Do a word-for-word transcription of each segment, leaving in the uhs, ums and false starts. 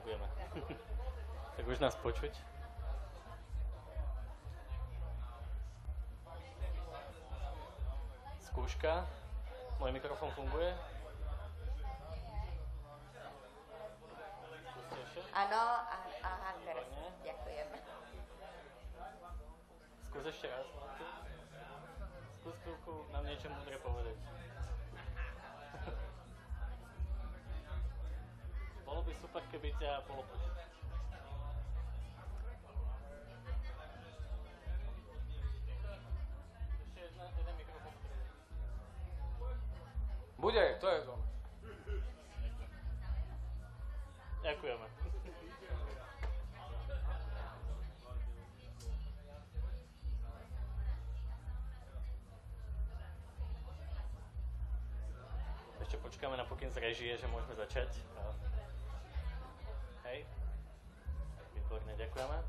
Ďakujeme. Tak už nás počuť. Skúška. Môj mikrofón funguje? Skúste ešte. Áno, aha, teraz. Ďakujem. Skús ešte raz. Skús chvíľku nám niečo múdre povedať. Bolo by super, keby ťa bolo počuť. Ešte jedna, jeden mikrofón. Bude, to je to. Ďakujeme. Ešte počkáme na pokyn z režie, že môžeme začať. Hej. Výborne, ďakujeme.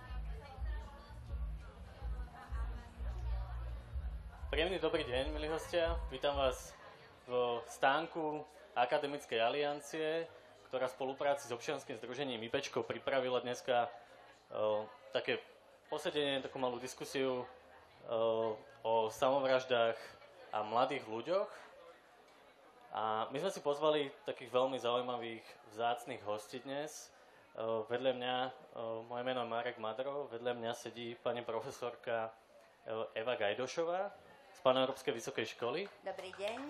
Príjemný dobrý deň, milí hostia. Vítam vás v stánku Akademickej aliancie, ktorá v spolupráci s občianskym združením IPčko pripravila dneska o, také posedenie, takú malú diskusiu o, o samovraždách a mladých ľuďoch. A my sme si pozvali takých veľmi zaujímavých, vzácnych hostí dnes. O, vedľa mňa, o, moje meno je Marek Madrov, vedľa mňa sedí pani profesorka o, Eva Gajdošová z Paneurópskej vysokej školy. Dobrý deň.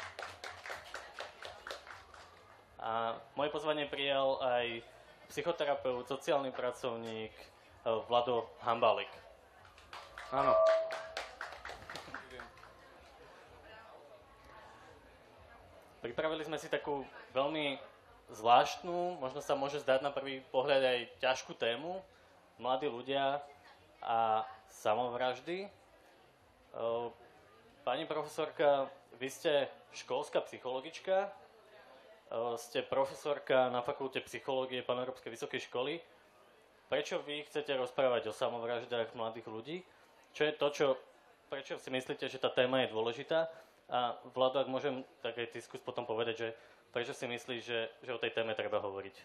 A moje pozvanie prijal aj psychoterapeut, sociálny pracovník o, Vlado Hambalik. Áno. Pripravili sme si takú veľmi zvláštnu, možno sa môže zdať na prvý pohľad aj ťažkú tému. Mladí ľudia a samovraždy. Pani profesorka, vy ste školská psychologička, ste profesorka na fakulte psychológie Paneurópskej vysokej školy. Prečo vy chcete rozprávať o samovraždách mladých ľudí? Čo je to, čo, prečo si myslíte, že tá téma je dôležitá? A Vlado, ak môžem, tak aj ty skús potom povedať, že prečo si myslíš, že, že o tej téme treba hovoriť?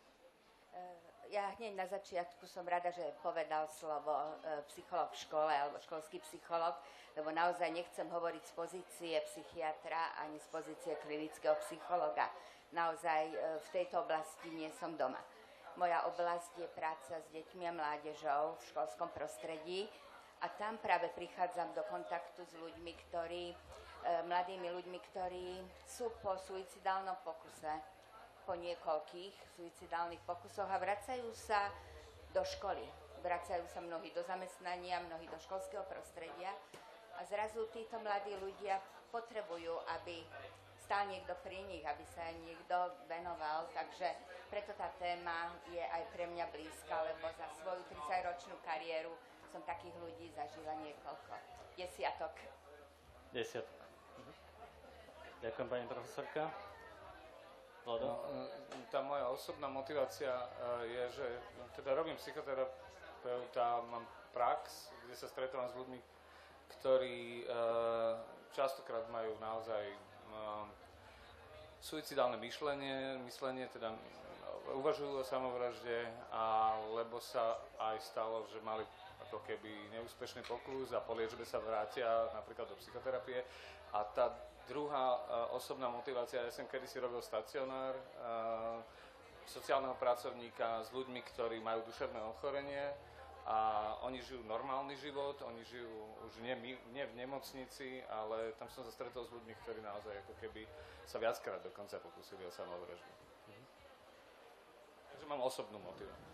Ja hneď na začiatku som rada, že povedal slovo psycholog v škole alebo školský psycholog, lebo naozaj nechcem hovoriť z pozície psychiatra ani z pozície klinického psychologa. Naozaj v tejto oblasti nie som doma. Moja oblasť je práca s deťmi a mládežou v školskom prostredí a tam práve prichádzam do kontaktu s ľuďmi, ktorí mladými ľuďmi, ktorí sú po suicidálnom pokuse, po niekoľkých suicidálnych pokusoch a vracajú sa do školy. Vracajú sa mnohí do zamestnania, mnohí do školského prostredia a zrazu títo mladí ľudia potrebujú, aby stál niekto pri nich, aby sa im niekto venoval, takže preto tá téma je aj pre mňa blízka, lebo za svoju tridsaťročnú kariéru som takých ľudí zažila niekoľko. Desiatok. Desiatok. Ďakujem, pani profesorka. Vlado? No, tá moja osobná motivácia je, že teda robím psychoterapeuta, mám prax, kde sa stretávam s ľuďmi, ktorí častokrát majú naozaj suicidálne myšlenie, myslenie, teda uvažujú o samovražde, alebo sa aj stalo, že mali ako keby neúspešný pokus a po liečbe sa vrátia napríklad do psychoterapie. A tá druhá osobná motivácia, ja som kedysi robil stacionár sociálneho pracovníka s ľuďmi, ktorí majú duševné ochorenie a oni žijú normálny život, oni žijú už nie, nie v nemocnici, ale tam som sa stretol s ľuďmi, ktorí naozaj ako keby sa viackrát dokonca pokúsili o samovraždu. Mhm. Takže mám osobnú motiváciu.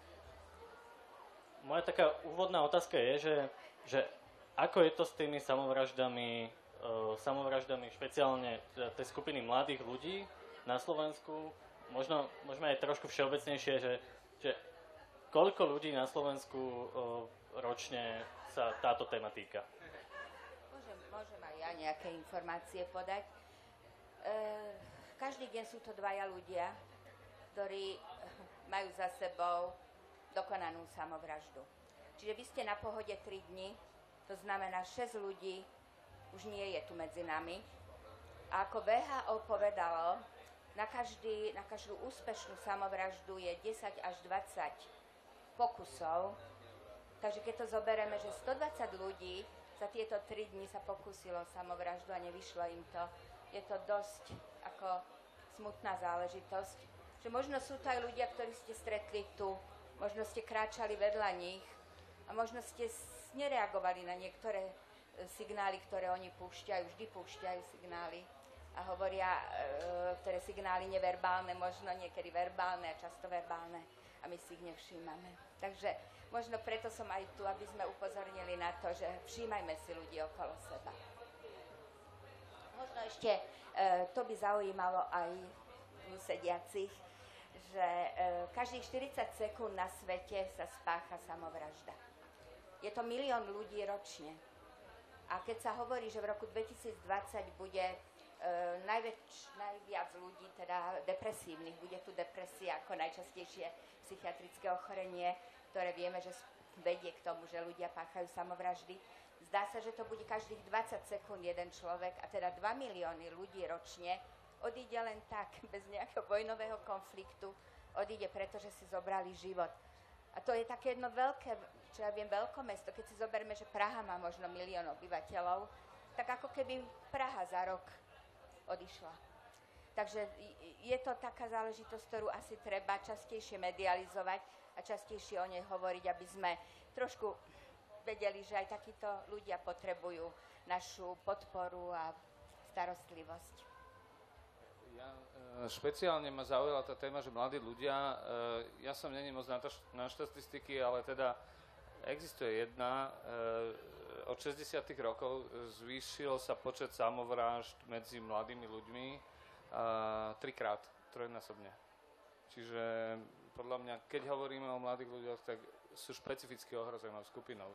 Moja taká úvodná otázka je, že, že ako je to s tými samovraždami, uh, samovraždami špeciálne tej skupiny mladých ľudí na Slovensku, možno môžeme aj trošku všeobecnejšie, že, že koľko ľudí na Slovensku uh, ročne sa táto téma týka? Môžem, môžem aj ja nejaké informácie podať. E, každý deň sú to dvaja ľudia, ktorí majú za sebou dokonanú samovraždu. Čiže vy ste na pohode tri dni, to znamená šesť ľudí už nie je tu medzi nami. A ako vé há ó povedalo, na, každý, na každú úspešnú samovraždu je desať až dvadsať pokusov. Takže keď to zoberieme, že stodvadsať ľudí za tieto tri dni sa pokúsilo samovraždu a nevyšlo im to, je to dosť ako smutná záležitosť. Že možno sú to aj ľudia, ktorí ste stretli tu, možno ste kráčali vedľa nich a možno ste nereagovali na niektoré signály, ktoré oni púšťajú, vždy púšťajú signály a hovoria, e, ktoré signály neverbálne, možno niekedy verbálne a často verbálne a my si ich nevšímame. Takže možno preto som aj tu, aby sme upozornili na to, že všímajme si ľudí okolo seba. Možno ešte e, to by zaujímalo aj tu sediacich, že e, každých štyridsať sekúnd na svete sa spácha samovražda. Je to milión ľudí ročne. A keď sa hovorí, že v roku dvetisícdvadsať bude e, najväč, najviac ľudí, teda depresívnych, bude tu depresia ako najčastejšie psychiatrické ochorenie, ktoré vieme, že vedie k tomu, že ľudia páchajú samovraždy. Zdá sa, že to bude každých dvadsať sekúnd jeden človek, a teda dva milióny ľudí ročne odíde len tak, bez nejakého vojnového konfliktu, odíde preto, že si zobrali život. A to je také jedno veľké, čo ja viem, veľkomesto, keď si zoberme, že Praha má možno milión obyvateľov, tak ako keby Praha za rok odišla. Takže je to taká záležitosť, ktorú asi treba častejšie medializovať a častejšie o nej hovoriť, aby sme trošku vedeli, že aj takíto ľudia potrebujú našu podporu a starostlivosť. Ja, e, špeciálne ma zaujala tá téma, že mladí ľudia, e, ja som není moc na, to, na štatistiky, ale teda existuje jedna, e, od šesťdesiatych rokov zvýšil sa počet samovrážd medzi mladými ľuďmi e, trikrát, trojnásobne. Čiže podľa mňa, keď hovoríme o mladých ľuďoch, tak sú špecificky ohrozenou skupinou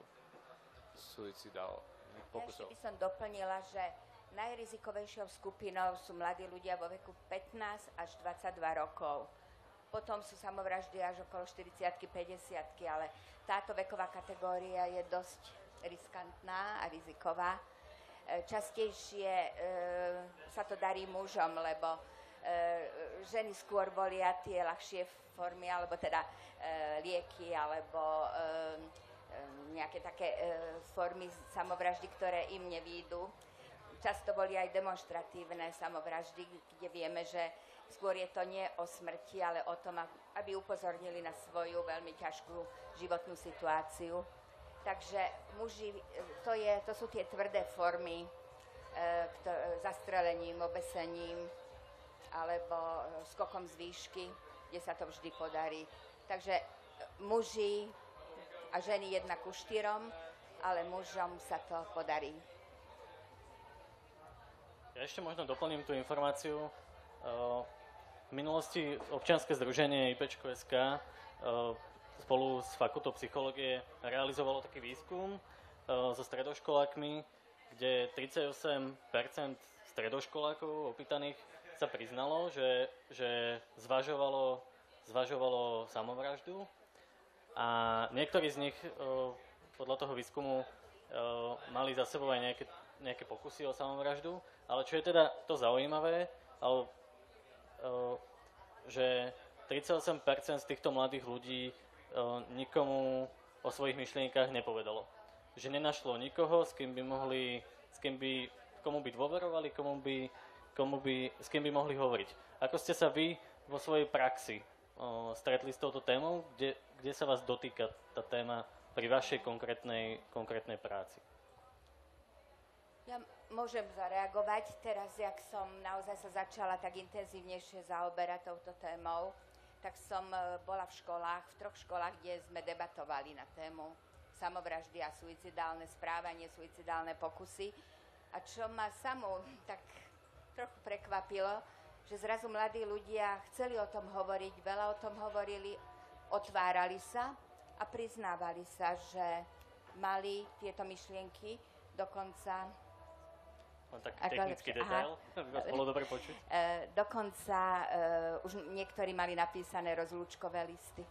suicidálnych pokusov. Ja ešte by som doplnila, že najrizikovejšou skupinou sú mladí ľudia vo veku pätnásť až dvadsaťdva rokov. Potom sú samovraždy až okolo štyridsiatky, päťdesiatky, ale táto veková kategória je dosť riskantná a riziková. Častejšie e, sa to darí mužom, lebo e, ženy skôr volia tie ľahšie formy, alebo teda e, lieky, alebo e, nejaké také e, formy samovraždy, ktoré im nevídu. Často boli aj demonštratívne samovraždy, kde vieme, že skôr je to nie o smrti, ale o tom, aby upozornili na svoju veľmi ťažkú životnú situáciu. Takže muži, to, je, to sú tie tvrdé formy, e, kto, zastrelením, obesením alebo skokom z výšky, kde sa to vždy podarí. Takže muži a ženy jedna ku štyrom, ale mužom sa to podarí. Ja ešte možno doplním tú informáciu. V minulosti občianske združenie IPčko bodka es ká spolu s fakultou psychológie realizovalo taký výskum so stredoškolákmi, kde tridsaťosem percent stredoškolákov opýtaných sa priznalo, že, že zvažovalo, zvažovalo samovraždu. A niektorí z nich podľa toho výskumu mali za sebou aj nejaké, nejaké pokusy o samovraždu. Ale čo je teda to zaujímavé, ale, uh, že tridsaťosem percent z týchto mladých ľudí uh, nikomu o svojich myšlienkach nepovedalo. Že nenašlo nikoho, s kým by mohli, s kým by, komu by dôverovali, komu by, komu by, s kým by mohli hovoriť. Ako ste sa vy vo svojej praxi uh, stretli s touto témou, kde, kde sa vás dotýka tá téma pri vašej konkrétnej, konkrétnej práci? Ja môžem zareagovať. Teraz, jak som naozaj sa začala tak intenzívnejšie zaoberať touto témou, tak som bola v školách, v troch školách, kde sme debatovali na tému samovraždy a suicidálne správanie, suicidálne pokusy. A čo ma samú tak trochu prekvapilo, že zrazu mladí ľudia chceli o tom hovoriť, veľa o tom hovorili, otvárali sa a priznávali sa, že mali tieto myšlienky, dokonca taký technický detail, aby vás bolo dobre počuť. E, dokonca e, už niektorí mali napísané rozlúčkové listy.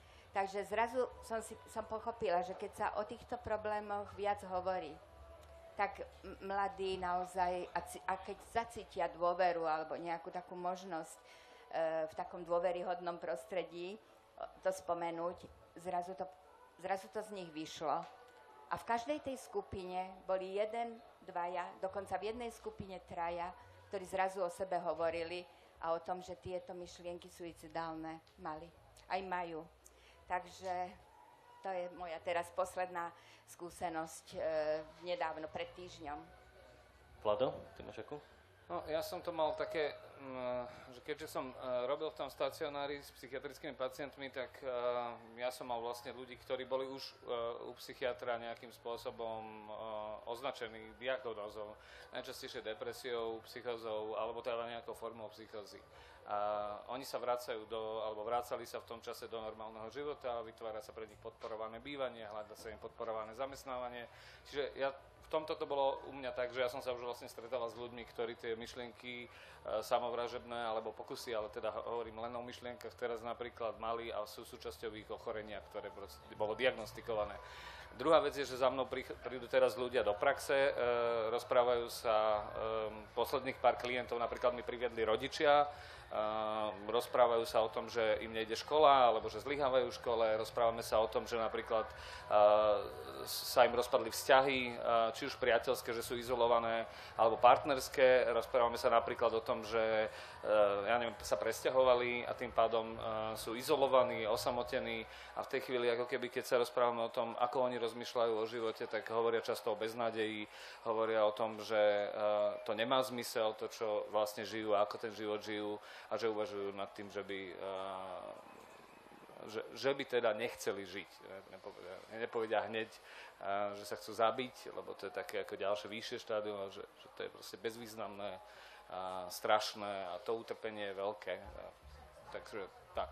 Takže zrazu som, si, som pochopila, že keď sa o týchto problémoch viac hovorí, tak mladí naozaj, a, a keď zacítia dôveru alebo nejakú takú možnosť e, v takom dôveryhodnom prostredí to spomenúť, zrazu to, zrazu to z nich vyšlo. A v každej tej skupine boli jeden, dvaja, dokonca v jednej skupine traja, ktorí zrazu o sebe hovorili a o tom, že tieto myšlienky suicidálne mali. Aj majú. Takže to je moja teraz posledná skúsenosť e, nedávno, pred týždňom. Vlado, ty máš akú? No, ja som to mal také, že keďže som robil v tom stacionári s psychiatrickými pacientmi, tak ja som mal vlastne ľudí, ktorí boli už u psychiatra nejakým spôsobom označení diagnózou, najčastejšie depresiou, psychózou alebo teda nejakou formou psychózy. A oni sa vracajú do, alebo vracali sa v tom čase do normálneho života, vytvára sa pre nich podporované bývanie, hľada sa im podporované zamestnávanie. Čiže ja v tomto to bolo u mňa tak, že ja som sa už vlastne stretával s ľuďmi, ktorí tie myšlienky e, samovražedné alebo pokusy, ale teda hovorím len o myšlienkach, teraz napríklad mali a sú súčasťou ich ochorenia, ktoré bolo diagnostikované. Druhá vec je, že za mnou prídu teraz ľudia do praxe, e, rozprávajú sa e, posledných pár klientov, napríklad mi priviedli rodičia, Uh, rozprávajú sa o tom, že im nejde škola, alebo že zlyhávajú v škole, rozprávame sa o tom, že napríklad uh, sa im rozpadli vzťahy, uh, či už priateľské, že sú izolované, alebo partnerské, rozprávame sa napríklad o tom, že uh, ja neviem, sa presťahovali a tým pádom uh, sú izolovaní, osamotení a v tej chvíli, ako keby, keď sa rozprávame o tom, ako oni rozmýšľajú o živote, tak hovoria často o beznádeji, hovoria o tom, že uh, to nemá zmysel, to, čo vlastne žijú a ako ten život žijú, a že uvažujú nad tým, že by, uh, že, že by teda nechceli žiť. Nepovedia, nepovedia hneď, uh, že sa chcú zabiť, lebo to je také ako ďalšie vyššie štádium, že, že to je proste bezvýznamné, uh, strašné a to utrpenie je veľké. Uh, takže tak.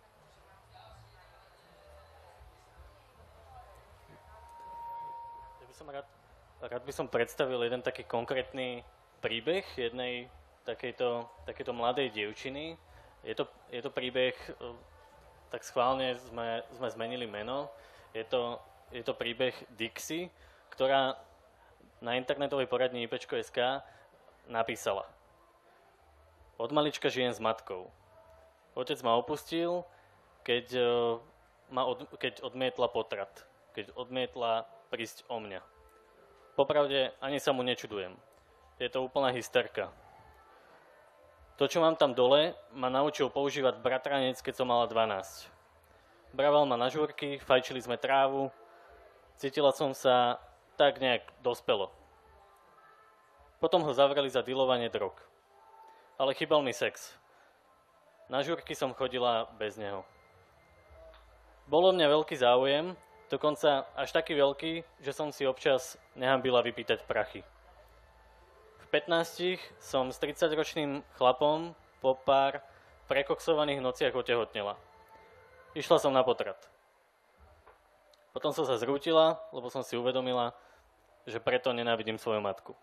Ja by som rád, rád by som predstavil jeden taký konkrétny príbeh jednej takejto, takejto mladej dievčiny. Je to, je to príbeh, tak schválne sme, sme zmenili meno. Je to, je to príbeh Dixie, ktorá na internetovej poradni IPčko bodka es ká napísala: Od malička žijem s matkou. Otec ma opustil, keď, ma od, keď odmietla potrat, keď odmietla prísť o mňa. Popravde ani sa mu nečudujem. Je to úplná hysterka. To, čo mám tam dole, ma naučil používať bratranec, keď som mala dvanásť. Braval ma na žúrky, fajčili sme trávu, cítila som sa tak nejak dospelo. Potom ho zavreli za dilovanie drog. Ale chýbal mi sex. Na žúrky som chodila bez neho. Bolo mňa veľký záujem, dokonca až taký veľký, že som si občas nehambila vypýtať prachy. V pätnástich som s tridsaťročným chlapom po pár prekoksovaných nociach otehotnela. Išla som na potrat. Potom som sa zrútila, lebo som si uvedomila, že preto nenávidím svoju matku.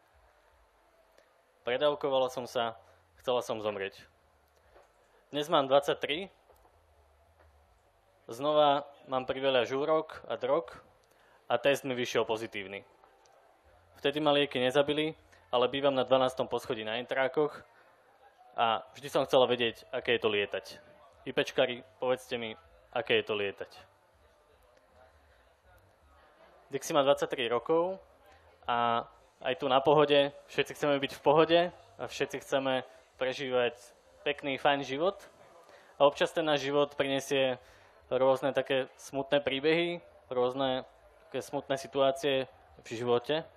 Predávkovala som sa, chcela som zomrieť. Dnes mám dvadsaťtri, znova mám priveľa žúrok a drog a test mi vyšiel pozitívny. Vtedy ma lieky nezabili, ale bývam na dvanástom poschodí na Intrákoch a vždy som chcela vedieť, aké je to lietať. IPčkári, povedzte mi, aké je to lietať. Dixie má dvadsaťtri rokov a aj tu na Pohode všetci chceme byť v pohode a všetci chceme prežívať pekný, fajn život. A občas ten náš život prinesie rôzne také smutné príbehy, rôzne také smutné situácie v živote.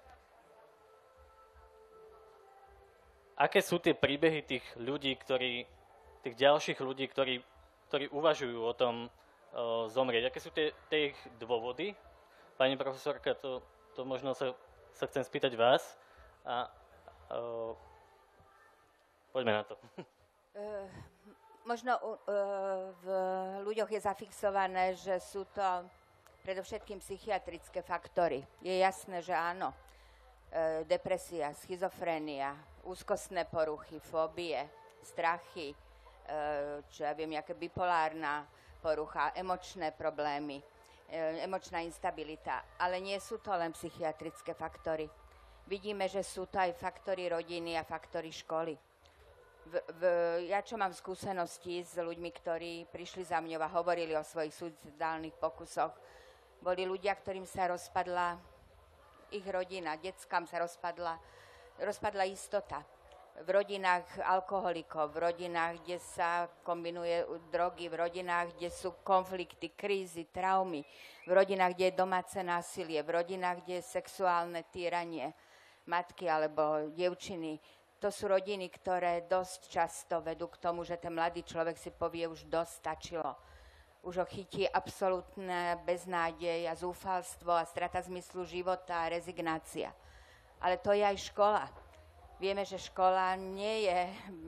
Aké sú tie príbehy tých ľudí, ktorí, tých ďalších ľudí, ktorí, ktorí uvažujú o tom o, zomrieť? Aké sú tie, tie ich dôvody? Pani profesorka, to, to možno sa, sa chcem spýtať vás. A, o, poďme na to. Uh, možno uh, v ľuďoch je zafixované, že sú to predovšetkým psychiatrické faktory. Je jasné, že áno. Uh, depresia, schizofrénia, úzkostné poruchy, fóbie, strachy, čo ja viem, nejaká bipolárna porucha, emočné problémy, emočná instabilita. Ale nie sú to len psychiatrické faktory. Vidíme, že sú to aj faktory rodiny a faktory školy. V, v, ja, čo mám skúsenosti s ľuďmi, ktorí prišli za mňou a hovorili o svojich suicidálnych pokusoch, boli ľudia, ktorým sa rozpadla ich rodina, deckám sa rozpadla, rozpadla istota. V rodinách alkoholikov, v rodinách, kde sa kombinuje drogy, v rodinách, kde sú konflikty, krízy, traumy, v rodinách, kde je domáce násilie, v rodinách, kde je sexuálne týranie matky alebo dievčiny. To sú rodiny, ktoré dosť často vedú k tomu, že ten mladý človek si povie, už dosť stačilo. Už ho chytí absolútne beznádej a zúfalstvo a strata zmyslu života a rezignácia. Ale to je aj škola. Vieme, že škola nie je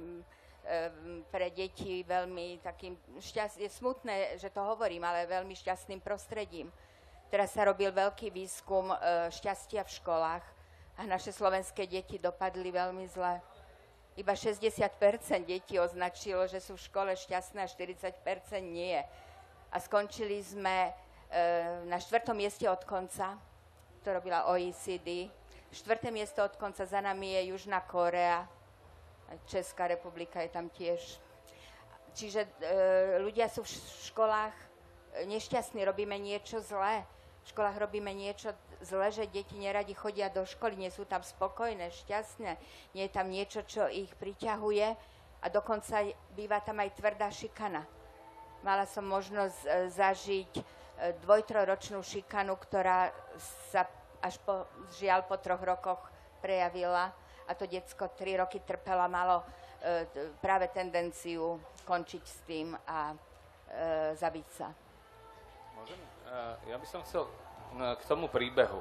pre deti veľmi takým šťastným, je smutné, že to hovorím, ale veľmi šťastným prostredím. Teraz sa robil veľký výskum šťastia v školách a naše slovenské deti dopadli veľmi zle. Iba šesťdesiat percent detí označilo, že sú v škole šťastné a štyridsať percent nie. A skončili sme na štvrtom mieste od konca, to robila O E C D. Štvrté miesto od konca, za nami je Južná Kórea, Česká republika je tam tiež. Čiže e, ľudia sú v školách nešťastní, robíme niečo zlé. V školách robíme niečo zlé, že deti neradi chodia do školy, nie sú tam spokojné, šťastné, nie je tam niečo, čo ich priťahuje a dokonca býva tam aj tvrdá šikana. Mala som možnosť e, zažiť e, dvojtroročnú šikanu, ktorá sa až po, žiaľ po troch rokoch prejavila a to decko tri roky trpela, malo e, práve tendenciu končiť s tým a e, zabiť sa. Môžem? Ja by som chcel k tomu príbehu.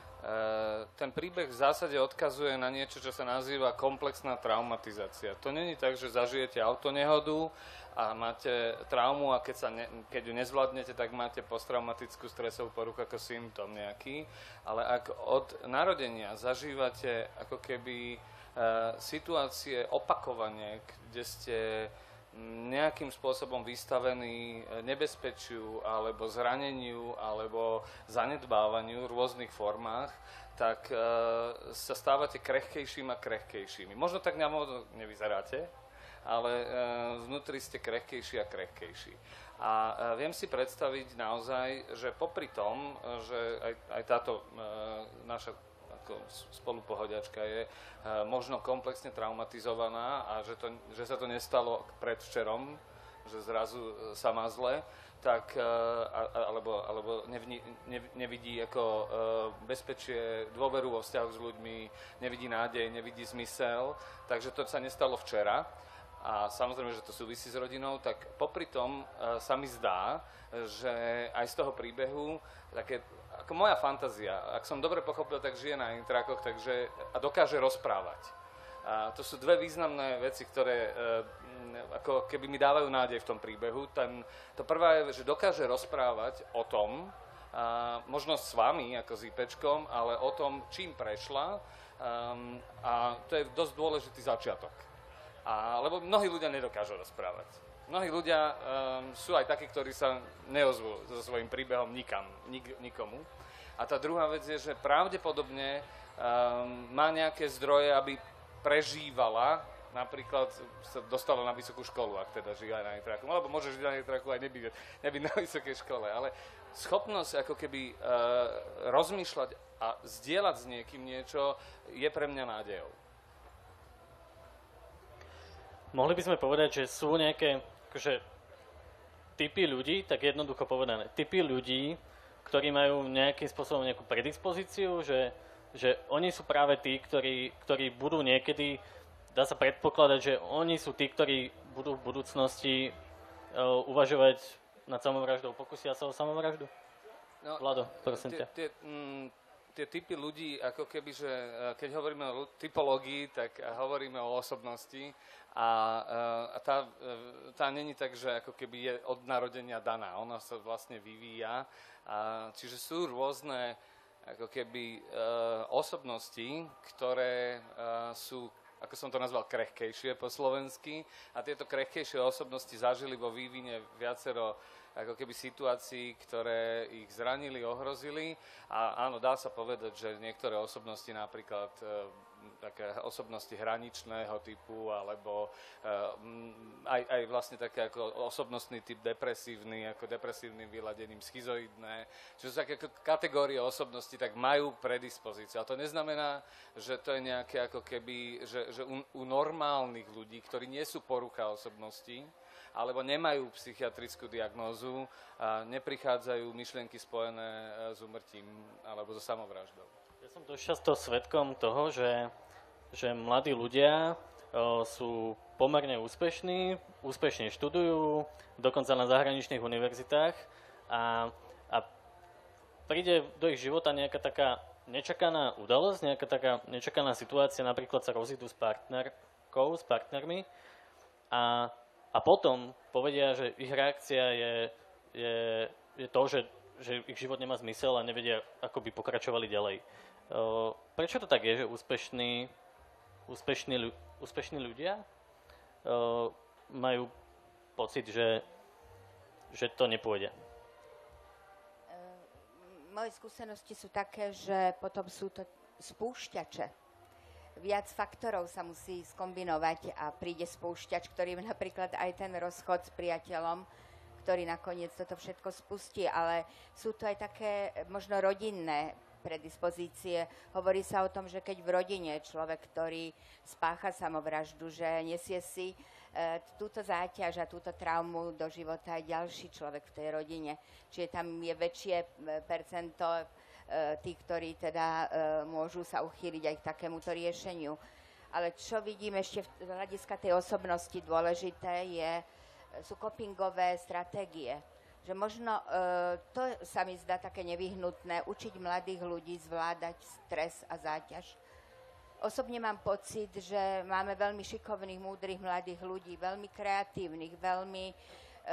Ten príbeh v zásade odkazuje na niečo, čo sa nazýva komplexná traumatizácia. To není tak, že zažijete autonehodu a máte traumu a keď, sa ne, keď ju nezvládnete, tak máte posttraumatickú stresovú poruchu ako symptóm nejaký. Ale ak od narodenia zažívate ako keby e, situácie opakovane, kde ste nejakým spôsobom vystavení nebezpečiu alebo zraneniu alebo zanedbávaniu v rôznych formách, tak e, sa stávate krehkejším a krehkejšími. Možno tak nevyzeráte, ale e, vnútri ste krehkejší a krehkejší. A e, viem si predstaviť naozaj, že popri tom, že aj, aj táto e, naša spolupohodiačka je uh, možno komplexne traumatizovaná a že, to, že sa to nestalo predvčerom, že zrazu uh, sa má zle, tak, uh, a, alebo, alebo nevni, nev, nevidí ako uh, bezpečie, dôveru vo vzťahu s ľuďmi, nevidí nádej, nevidí zmysel, takže to sa nestalo včera. A samozrejme, že to súvisí s rodinou, tak popri tom uh, sa mi zdá, že aj z toho príbehu také, ako moja fantázia, ak som dobre pochopil, tak žije na intrákoch, takže a dokáže rozprávať. A to sú dve významné veci, ktoré uh, ako keby mi dávajú nádej v tom príbehu. Ten, to prvá je, že dokáže rozprávať o tom, uh, možno s vami, ako s IPčkom, ale o tom, čím prešla. Um, a to je dosť dôležitý začiatok. A, lebo mnohí ľudia nedokážu rozprávať. Mnohí ľudia um, sú aj takí, ktorí sa neozvú so svojím príbehom nikam, nik, nikomu. A tá druhá vec je, že pravdepodobne um, má nejaké zdroje, aby prežívala, napríklad sa dostala na vysokú školu, ak teda žije aj na intráku. Alebo môže žiť na intráku aj nebyť, nebyť na vysokej škole. Ale schopnosť ako keby uh, rozmýšľať a zdieľať s niekým niečo je pre mňa nádejou. Mohli by sme povedať, že sú nejaké akože, typy ľudí, tak jednoducho povedané, typy ľudí, ktorí majú nejakým spôsobom nejakú predispozíciu, že, že oni sú práve tí, ktorí, ktorí budú niekedy, dá sa predpokladať, že oni sú tí, ktorí budú v budúcnosti uh, uvažovať nad samovraždou, pokusia sa o samovraždu? No, Vlado, prosím ťa. Tie, mm, tie typy ľudí, ako keby, že keď hovoríme o typológii, tak hovoríme o osobnosti. A, a tá, tá není tak, že ako keby je od narodenia daná, ona sa vlastne vyvíja. A, čiže sú rôzne ako keby e, osobnosti, ktoré e, sú ako som to nazval, krehkejšie po slovensky. A tieto krehkejšie osobnosti zažili vo vývine viacero ako keby situácií, ktoré ich zranili, ohrozili. A áno, dá sa povedať, že niektoré osobnosti, napríklad e, také osobnosti hraničného typu, alebo e, aj, aj vlastne také ako osobnostný typ depresívny, ako depresívnym vyladením schizoidné, čo sú také kategórie osobnosti, tak majú predispozíciu. A to neznamená, že to je nejaké ako keby, že, že u, u normálnych ľudí, ktorí nie sú porucha osobností, alebo nemajú psychiatrickú diagnózu a neprichádzajú myšlienky spojené s úmrtím alebo so samovraždou. Ja som dosť často svedkom toho, že, že mladí ľudia o, sú pomerne úspešní, úspešne študujú, dokonca na zahraničných univerzitách a, a príde do ich života nejaká taká nečakaná udalosť, nejaká taká nečakaná situácia, napríklad sa rozídu s partnerkou, s partnermi a A potom povedia, že ich reakcia je, je, je to, že, že ich život nemá zmysel a nevedia, ako by pokračovali ďalej. Uh, prečo to tak je, že úspešní, úspešní, úspešní ľudia uh, majú pocit, že, že to nepôjde? Uh, moje skúsenosti sú také, že potom sú to spúšťače. Viac faktorov sa musí skombinovať a príde spúšťač, ktorý je napríklad aj ten rozchod s priateľom, ktorý nakoniec toto všetko spustí, ale sú to aj také možno rodinné predispozície. Hovorí sa o tom, že keď v rodine človek, ktorý spácha samovraždu, že nesie si e, túto záťaž a túto traumu do života aj ďalší človek v tej rodine. Čiže tam je väčšie percento tí, ktorí teda e, môžu sa uchýliť aj k takémuto riešeniu. Ale čo vidím ešte z hľadiska tej osobnosti dôležité je, sú copingové stratégie. Že možno e, to sa mi zdá také nevyhnutné, učiť mladých ľudí zvládať stres a záťaž. Osobne mám pocit, že máme veľmi šikovných, múdrych mladých ľudí, veľmi kreatívnych, veľmi e,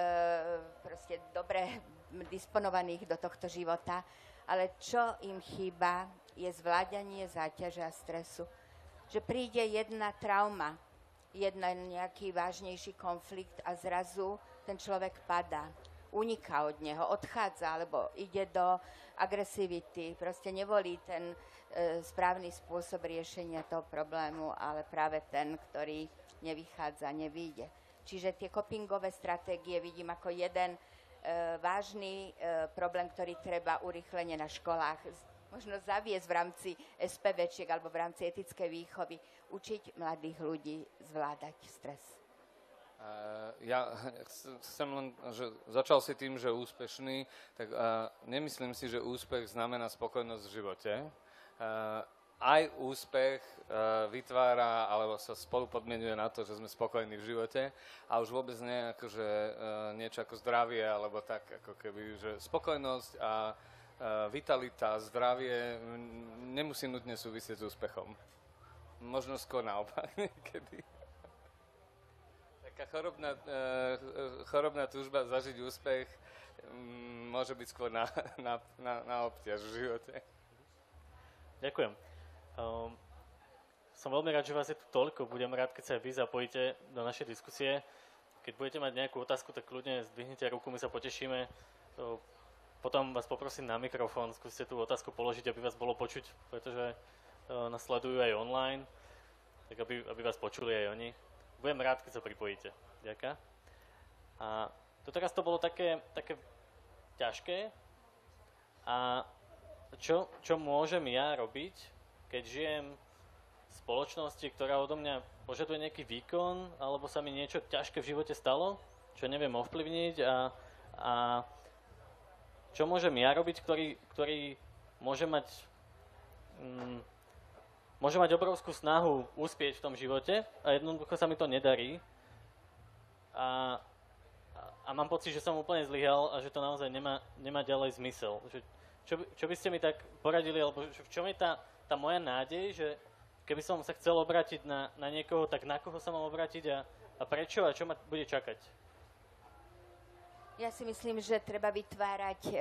proste dobre disponovaných do tohto života. Ale čo im chýba, je zvládanie záťaže a stresu. Že príde jedna trauma, jeden nejaký vážnejší konflikt a zrazu ten človek padá, uniká od neho, odchádza, alebo ide do agresivity, proste nevolí ten e, správny spôsob riešenia toho problému, ale práve ten, ktorý nevychádza, nevyjde. Čiže tie copingové stratégie vidím ako jeden E, vážny e, problém, ktorý treba urýchlene na školách možno zaviesť v rámci es pé véčiek alebo v rámci etickej výchovy, učiť mladých ľudí zvládať stres. Uh, ja chcem len, že začal si tým, že úspešný, tak uh, nemyslím si, že úspech znamená spokojnosť v živote. Uh, aj úspech uh, vytvára, alebo sa spolu podmienuje na to, že sme spokojní v živote a už vôbec nie akože uh, niečo ako zdravie, alebo tak ako keby, že spokojnosť a uh, vitalita, zdravie m, nemusí nutne súvisieť s úspechom. Možno skôr naopak niekedy. Taká chorobná, uh, chorobná túžba zažiť úspech um, môže byť skôr na, na, na, na obťaž v živote. Ďakujem. Um, som veľmi rád, že vás je tu toľko. Budem rád, keď sa aj vy zapojíte do našej diskusie. Keď budete mať nejakú otázku, tak kľudne zdvihnite ruku, my sa potešíme. Uh, potom vás poprosím na mikrofón, skúste tú otázku položiť, aby vás bolo počuť, pretože uh, nás sledujú aj online, tak aby, aby vás počuli aj oni. Budem rád, keď sa pripojíte. Ďakujem. A to teraz to bolo také, také ťažké. A čo, čo môžem ja robiť, keď žijem v spoločnosti, ktorá odo mňa požaduje nejaký výkon, alebo sa mi niečo ťažké v živote stalo, čo neviem ovplyvniť a, a čo môžem ja robiť, ktorý, ktorý môže mať mm, môže mať obrovskú snahu uspieť v tom živote a jednoducho sa mi to nedarí a, a, a mám pocit, že som úplne zlyhal a že to naozaj nemá, nemá ďalej zmysel. Že, čo, čo by ste mi tak poradili, alebo v čom je tá tá moja nádej, že keby som sa chcel obrátiť na, na niekoho, tak na koho sa mám obrátiť a, a prečo a čo ma bude čakať? Ja si myslím, že treba vytvárať e,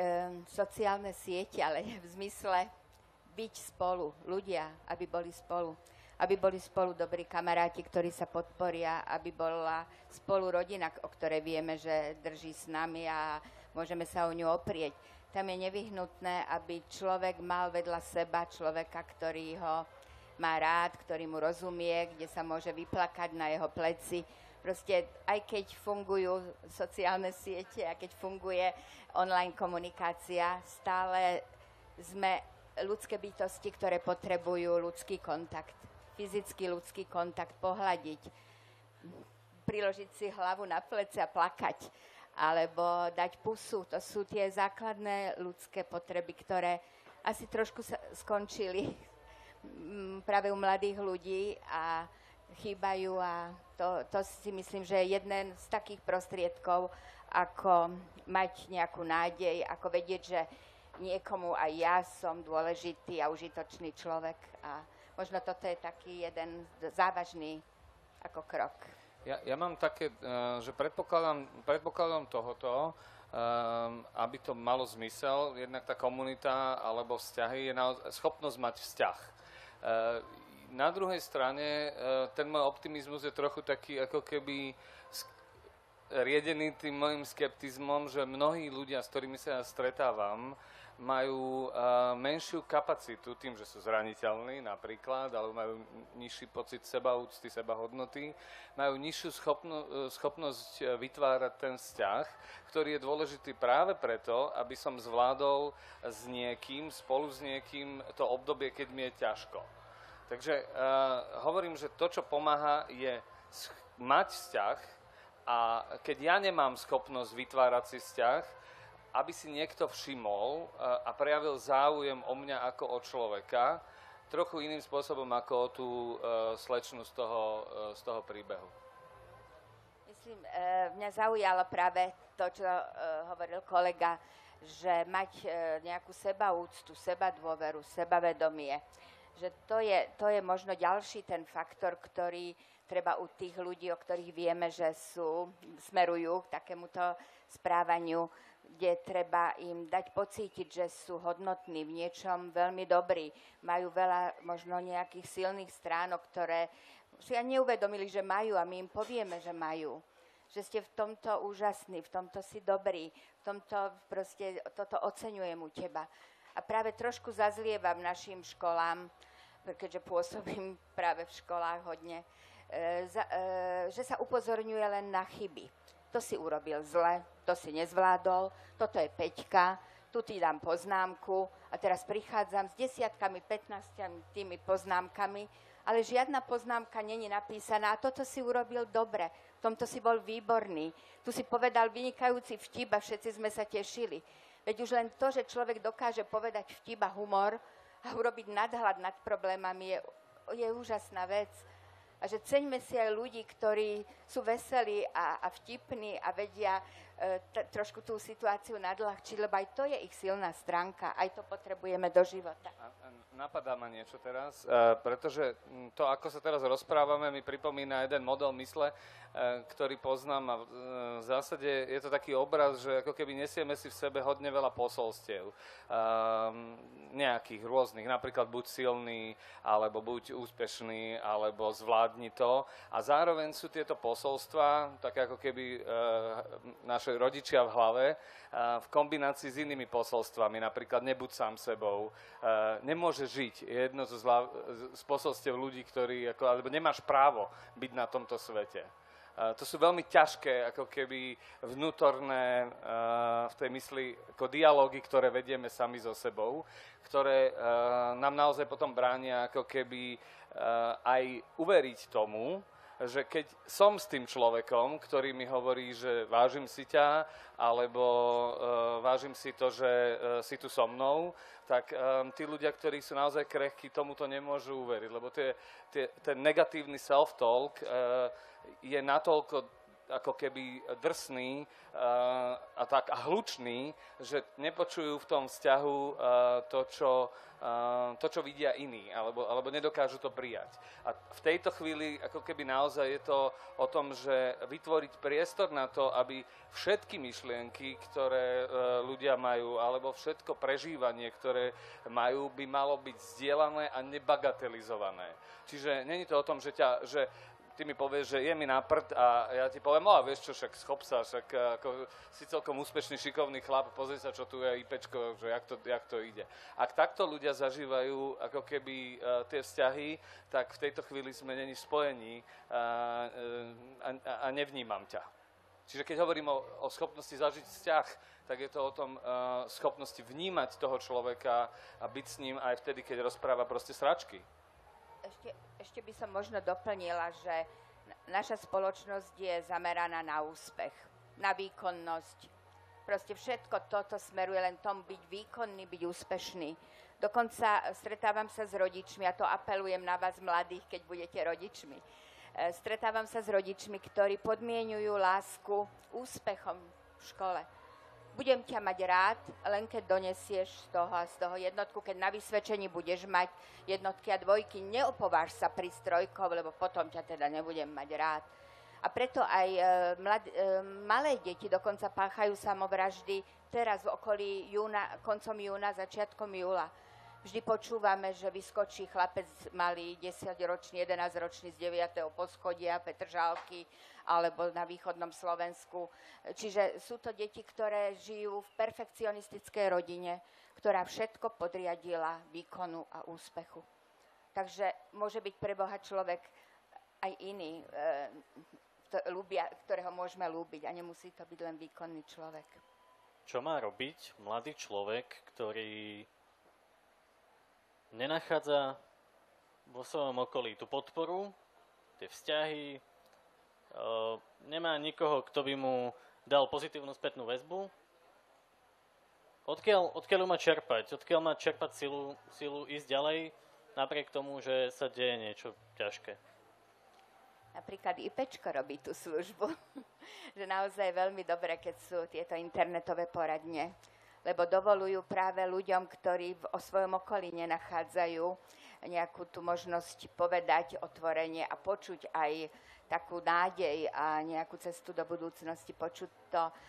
sociálne siete, ale v zmysle byť spolu, ľudia, aby boli spolu. aby boli spolu dobrí kamaráti, ktorí sa podporia, aby bola spolu rodina, o ktorej vieme, že drží s nami a môžeme sa o ňu oprieť. Tam je nevyhnutné, aby človek mal vedľa seba človeka, ktorý ho má rád, ktorý mu rozumie, kde sa môže vyplakať na jeho pleci. Proste aj keď fungujú sociálne siete a keď funguje online komunikácia, stále sme ľudské bytosti, ktoré potrebujú ľudský kontakt. Fyzický ľudský kontakt, pohľadiť, priložiť si hlavu na plece a plakať, alebo dať pusu. To sú tie základné ľudské potreby, ktoré asi trošku sa skončili práve u mladých ľudí a chýbajú a to, to si myslím, že je jeden z takých prostriedkov, ako mať nejakú nádej, ako vedieť, že niekomu aj ja som dôležitý a užitočný človek a možno toto je taký jeden závažný ako krok. Ja, ja mám také, že predpokladám, predpokladám tohoto, aby to malo zmysel, jednak tá komunita alebo vzťahy je naozaj schopnosť mať vzťah. Na druhej strane ten môj optimizmus je trochu taký ako keby riedený tým môjim skeptizmom, že mnohí ľudia, s ktorými sa ja stretávam, majú uh, menšiu kapacitu tým, že sú zraniteľní napríklad, alebo majú nižší pocit sebaúcty, sebahodnoty, majú nižšiu schopno, schopnosť vytvárať ten vzťah, ktorý je dôležitý práve preto, aby som zvládol s niekým, spolu s niekým to obdobie, keď mi je ťažko. Takže uh, hovorím, že to, čo pomáha, je mať vzťah a keď ja nemám schopnosť vytvárať si vzťah, aby si niekto všimol a prejavil záujem o mňa ako o človeka, trochu iným spôsobom ako o tú uh, slečnu z toho, uh, z toho príbehu. Myslím, uh, mňa zaujalo práve to, čo uh, hovoril kolega, že mať uh, nejakú sebaúctu, sebadôveru, sebavedomie, že to je, to je možno ďalší ten faktor, ktorý treba u tých ľudí, o ktorých vieme, že sú, smerujú k takémuto správaniu, kde treba im dať pocítiť, že sú hodnotní v niečom veľmi dobrí. Majú veľa možno nejakých silných stránok, ktoré si ani neuvedomili, že majú a my im povieme, že majú. Že ste v tomto úžasní, v tomto si dobrí, v tomto proste toto oceňujem u teba. A práve trošku zazlievam našim školám, keďže pôsobím práve v školách hodne, e, za, e, že sa upozorňuje len na chyby. To si urobil zle, to si nezvládol, toto je peťka, tu ti dám poznámku a teraz prichádzam s desiatkami, pätnástimi tými poznámkami, ale žiadna poznámka není napísaná a toto si urobil dobre, v tomto si bol výborný, tu si povedal vynikajúci vtip a všetci sme sa tešili. Veď už len to, že človek dokáže povedať vtip a humor a urobiť nadhľad nad problémami je, je úžasná vec. A že ceňme si aj ľudí, ktorí sú veselí a, a vtipní a vedia e, t- trošku tú situáciu nadľahčiť, lebo aj to je ich silná stránka, aj to potrebujeme do života. A, a napadá ma niečo teraz, e, pretože to, ako sa teraz rozprávame, mi pripomína jeden model mysle, e, ktorý poznám a e, v zásade je to taký obraz, že ako keby nesieme si v sebe hodne veľa posolstiev. E, nejakých rôznych, napríklad buď silný, alebo buď úspešný, alebo zvládni to. A zároveň sú tieto posolstva, také ako keby e, naše rodičia v hlave, e, v kombinácii s inými posolstvami, napríklad nebuď sám sebou, e, nemôže žiť. Je jedno zo zla, z posolstiev ľudí, ktorí, ako, alebo nemáš právo byť na tomto svete. Uh, to sú veľmi ťažké, ako keby vnútorné uh, v tej mysli, ako dialógy, ktoré vedieme sami so sebou, ktoré uh, nám naozaj potom bránia ako keby uh, aj uveriť tomu, že keď som s tým človekom, ktorý mi hovorí, že vážim si ťa, alebo uh, vážim si to, že uh, si tu so mnou, tak um, tí ľudia, ktorí sú naozaj krehkí, tomuto nemôžu uveriť, lebo tie, tie, ten negatívny self-talk uh, je natoľko ako keby drsní a tak a hluční, že nepočujú v tom vzťahu to, čo, to, čo vidia iní, alebo, alebo nedokážu to prijať. A v tejto chvíli ako keby naozaj je to o tom, že vytvoriť priestor na to, aby všetky myšlienky, ktoré ľudia majú, alebo všetko prežívanie, ktoré majú, by malo byť zdieľané a nebagatelizované. Čiže není to o tom, že, ťa, že ty mi povieš, že je mi na prd a ja ti poviem, no a vieš čo, však schop sa, však ako, si celkom úspešný, šikovný chlap, pozri sa, čo tu je IPčko, že jak to, jak to ide. Ak takto ľudia zažívajú ako keby uh, tie vzťahy, tak v tejto chvíli sme není spojení uh, uh, a, a nevnímam ťa. Čiže keď hovorím o, o schopnosti zažiť vzťah, tak je to o tom uh, schopnosti vnímať toho človeka a byť s ním aj vtedy, keď rozpráva proste sračky. Ešte, ešte by som možno doplnila, že naša spoločnosť je zameraná na úspech, na výkonnosť. Proste všetko toto smeruje len tomu byť výkonný, byť úspešný. Dokonca stretávam sa s rodičmi, a to apelujem na vás mladých, keď budete rodičmi. Stretávam sa s rodičmi, ktorí podmieňujú lásku úspechom v škole. Budem ťa mať rád, len keď donesieš z toho a z toho jednotku, keď na vysvedčení budeš mať jednotky a dvojky, neopováž sa pri strojkov, lebo potom ťa teda nebudem mať rád. A preto aj e, mlad, e, malé deti dokonca páchajú samovraždy teraz v okolí júna, koncom júna, začiatkom júla. Vždy počúvame, že vyskočí chlapec malý, desaťročný, jedenásťročný z deviateho poschodia Petržalky alebo na východnom Slovensku. Čiže sú to deti, ktoré žijú v perfekcionistickej rodine, ktorá všetko podriadila výkonu a úspechu. Takže môže byť pre Boha človek aj iný, e, ktorého môžeme ľúbiť, a nemusí to byť len výkonný človek. Čo má robiť mladý človek, ktorý nenachádza vo svojom okolí tú podporu, tie vzťahy, e, nemá nikoho, kto by mu dal pozitívnu spätnú väzbu? Odkiaľ, odkiaľ má čerpať? Odkiaľ má čerpať silu, silu ísť ďalej, napriek tomu, že sa deje niečo ťažké? Napríklad IPčko robí tú službu, že naozaj je veľmi dobré, keď sú tieto internetové poradne, lebo dovolujú práve ľuďom, ktorí v, o svojom okolí nenachádzajú nejakú tú možnosť povedať otvorenie a počuť aj takú nádej a nejakú cestu do budúcnosti, počuť to e,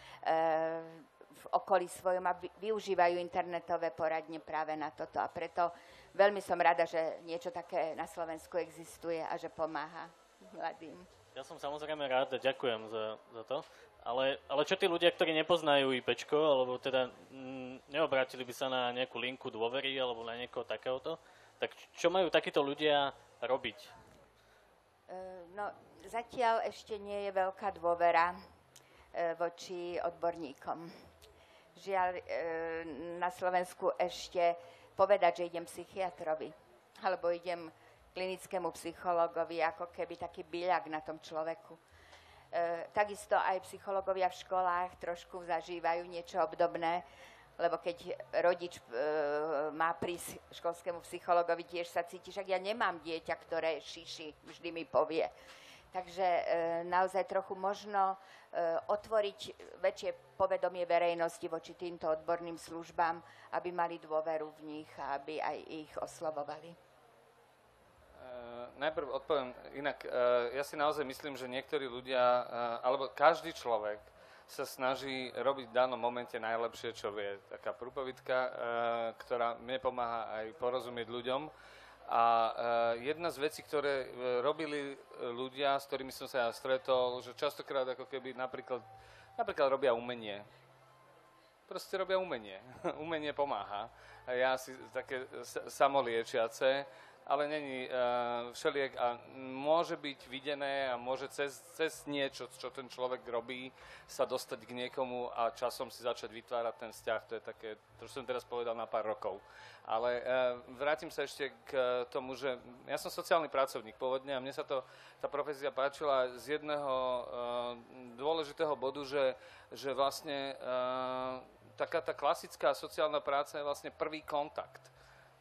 v okolí svojom a využívajú internetové poradne práve na toto. A preto veľmi som rada, že niečo také na Slovensku existuje a že pomáha mladým. Ja som samozrejme rád a ďakujem za, za to. Ale, ale čo tí ľudia, ktorí nepoznajú IPčko, alebo teda mm, neobrátili by sa na nejakú linku dôvery alebo na niekoho takéhoto, tak čo majú takíto ľudia robiť? E, no, zatiaľ ešte nie je veľká dôvera e, voči odborníkom. Žiaľ, e, na Slovensku ešte povedať, že idem psychiatrovi, alebo idem klinickému psychologovi, ako keby taký byľak na tom človeku. E, takisto aj psychológovia v školách trošku zažívajú niečo obdobné, lebo keď rodič e, má prísť školskému psychologovi, tiež sa cíti, že ja nemám dieťa, ktoré šiši, vždy mi povie. Takže e, naozaj trochu možno e, otvoriť väčšie povedomie verejnosti voči týmto odborným službám, aby mali dôveru v nich a aby aj ich oslovovali. Najprv odpoviem inak. Ja si naozaj myslím, že niektorí ľudia, alebo každý človek sa snaží robiť v danom momente najlepšie, čo vie. Taká prúpovidka, ktorá mne pomáha aj porozumieť ľuďom. A jedna z vecí, ktoré robili ľudia, s ktorými som sa ja stretol, že častokrát ako keby napríklad, napríklad robia umenie. Proste robia umenie. Umenie pomáha. Ja si také samoliečiace, ale není uh, všeliek a môže byť videné a môže cez, cez niečo, čo ten človek robí, sa dostať k niekomu a časom si začať vytvárať ten vzťah. To je také, to som teraz povedal na pár rokov. Ale uh, vrátim sa ešte k tomu, že ja som sociálny pracovník pôvodne a mne sa to, tá profesia páčila z jedného uh, dôležitého bodu, že, že vlastne uh, taká tá klasická sociálna práca je vlastne prvý kontakt.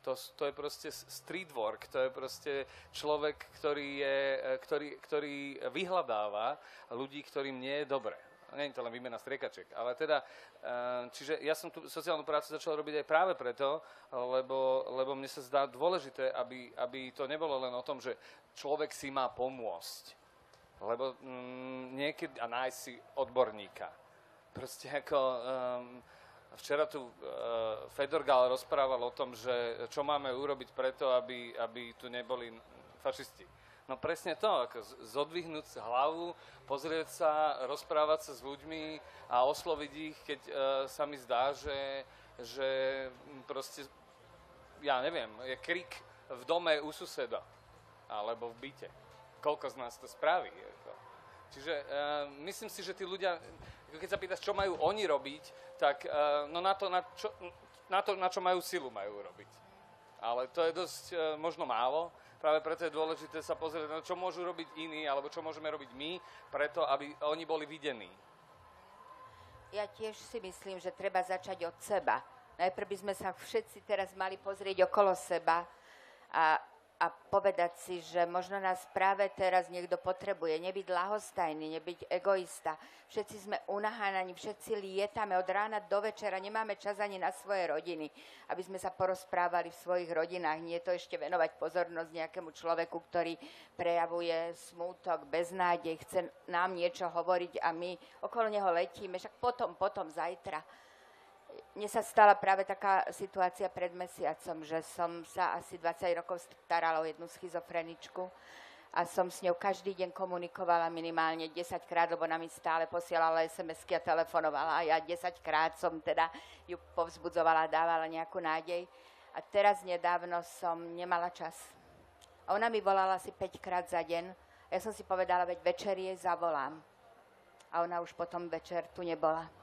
To, to je proste street work, to je proste človek, ktorý, je, ktorý, ktorý vyhľadáva ľudí, ktorým nie je dobre. Nie je to len výmena striekaček, ale teda, čiže ja som tú sociálnu prácu začal robiť aj práve preto, lebo, lebo mne sa zdá dôležité, aby, aby to nebolo len o tom, že človek si má pomôcť, lebo mm, niekedy, a nájsť si odborníka. Proste ako... Um, Včera tu uh, Fedor Gál rozprával o tom, že čo máme urobiť preto, aby, aby tu neboli fašisti. No presne to, ako zodvihnúť hlavu, pozrieť sa, rozprávať sa s ľuďmi a osloviť ich, keď uh, sa mi zdá, že, že proste, ja neviem, je krik v dome u suseda alebo v byte. Koľko z nás to spraví? Ako. Čiže uh, myslím si, že tí ľudia, keď sa pýtaš, čo majú oni robiť, tak uh, no na to na, čo, na to, na čo majú silu, majú robiť. Ale to je dosť uh, možno málo, práve preto je dôležité sa pozrieť na čo môžu robiť iní, alebo čo môžeme robiť my, preto, aby oni boli videní. Ja tiež si myslím, že treba začať od seba. Najprv by sme sa všetci teraz mali pozrieť okolo seba a a povedať si, že možno nás práve teraz niekto potrebuje, nebyť ľahostajný, nebyť egoista. Všetci sme unahánaní, všetci lietame od rána do večera, nemáme čas ani na svoje rodiny, aby sme sa porozprávali v svojich rodinách. Nie je to ešte venovať pozornosť nejakému človeku, ktorý prejavuje smútok, beznádej, chce nám niečo hovoriť a my okolo neho letíme, však potom, potom, zajtra. Mne sa stala práve taká situácia pred mesiacom, že som sa asi dvadsať rokov starala o jednu schizofreničku a som s ňou každý deň komunikovala minimálne desaťkrát, lebo ona mi stále posielala es em esky a telefonovala a ja desaťkrát som teda ju povzbudzovala, dávala nejakú nádej. A teraz nedávno som nemala čas. A ona mi volala asi päťkrát za deň. Ja som si povedala, veď večer jej zavolám. A ona už potom večer tu nebola.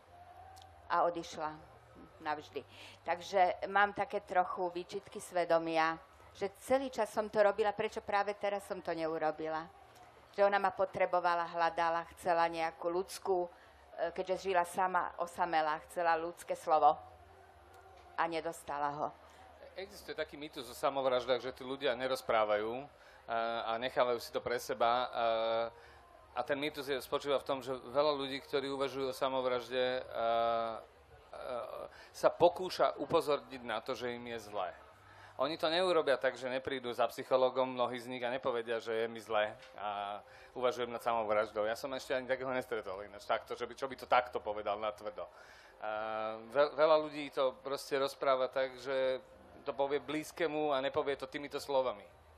A odišla navždy. Takže mám také trochu výčitky svedomia, že celý čas som to robila, prečo práve teraz som to neurobila. Že ona ma potrebovala, hľadala, chcela nejakú ľudskú, keďže žila sama, osamela, chcela ľudské slovo a nedostala ho. Existuje taký mýtus o samovraždách, že tí ľudia nerozprávajú a nechávajú si to pre seba. A ten mýtus je, spočíva v tom, že veľa ľudí, ktorí uvažujú o samovražde, uh, uh, sa pokúša upozorniť na to, že im je zlé. Oni to neurobia tak, že neprídu za psychologom, mnohí z nich a nepovedia, že je mi zlé a uvažujem nad samovraždou. Ja som ešte ani takého nestretol ináč, takto, že by, čo by to takto povedal natvrdo. Uh, veľ, veľa ľudí to proste rozpráva tak, že to povie blízkemu a nepovie to týmito slovami.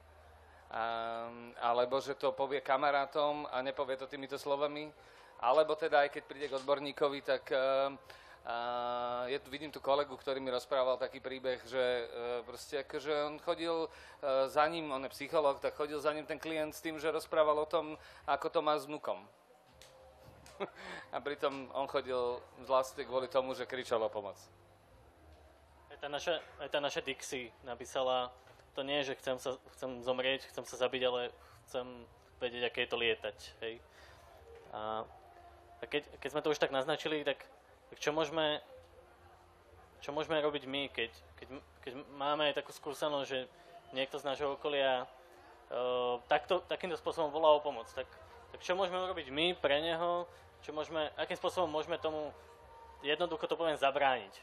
Um, alebo že to povie kamarátom a nepovie to týmito slovami, alebo teda aj keď príde k odborníkovi, tak uh, uh, je tu, vidím tu kolegu, ktorý mi rozprával taký príbeh, že uh, proste akože on chodil uh, za ním, on je psychológ, tak chodil za ním ten klient s tým, že rozprával o tom, ako to má s vnukom. A pritom on chodil vlastne kvôli tomu, že kričal o pomoc. Aj tá naša, aj tá naša Dixie napísala, to nie je, že chcem, sa, chcem zomrieť, chcem sa zabiť, ale chcem vedieť, aké je to lietať. Hej. A, a keď, keď sme to už tak naznačili, tak, tak čo, môžeme, čo môžeme robiť my, keď, keď, keď máme aj takú skúsenosť, že niekto z nášho okolia uh, takto, takýmto spôsobom volá o pomoc. Tak, tak čo môžeme urobiť my pre neho, čo môžeme, akým spôsobom môžeme tomu, jednoducho to poviem, zabrániť?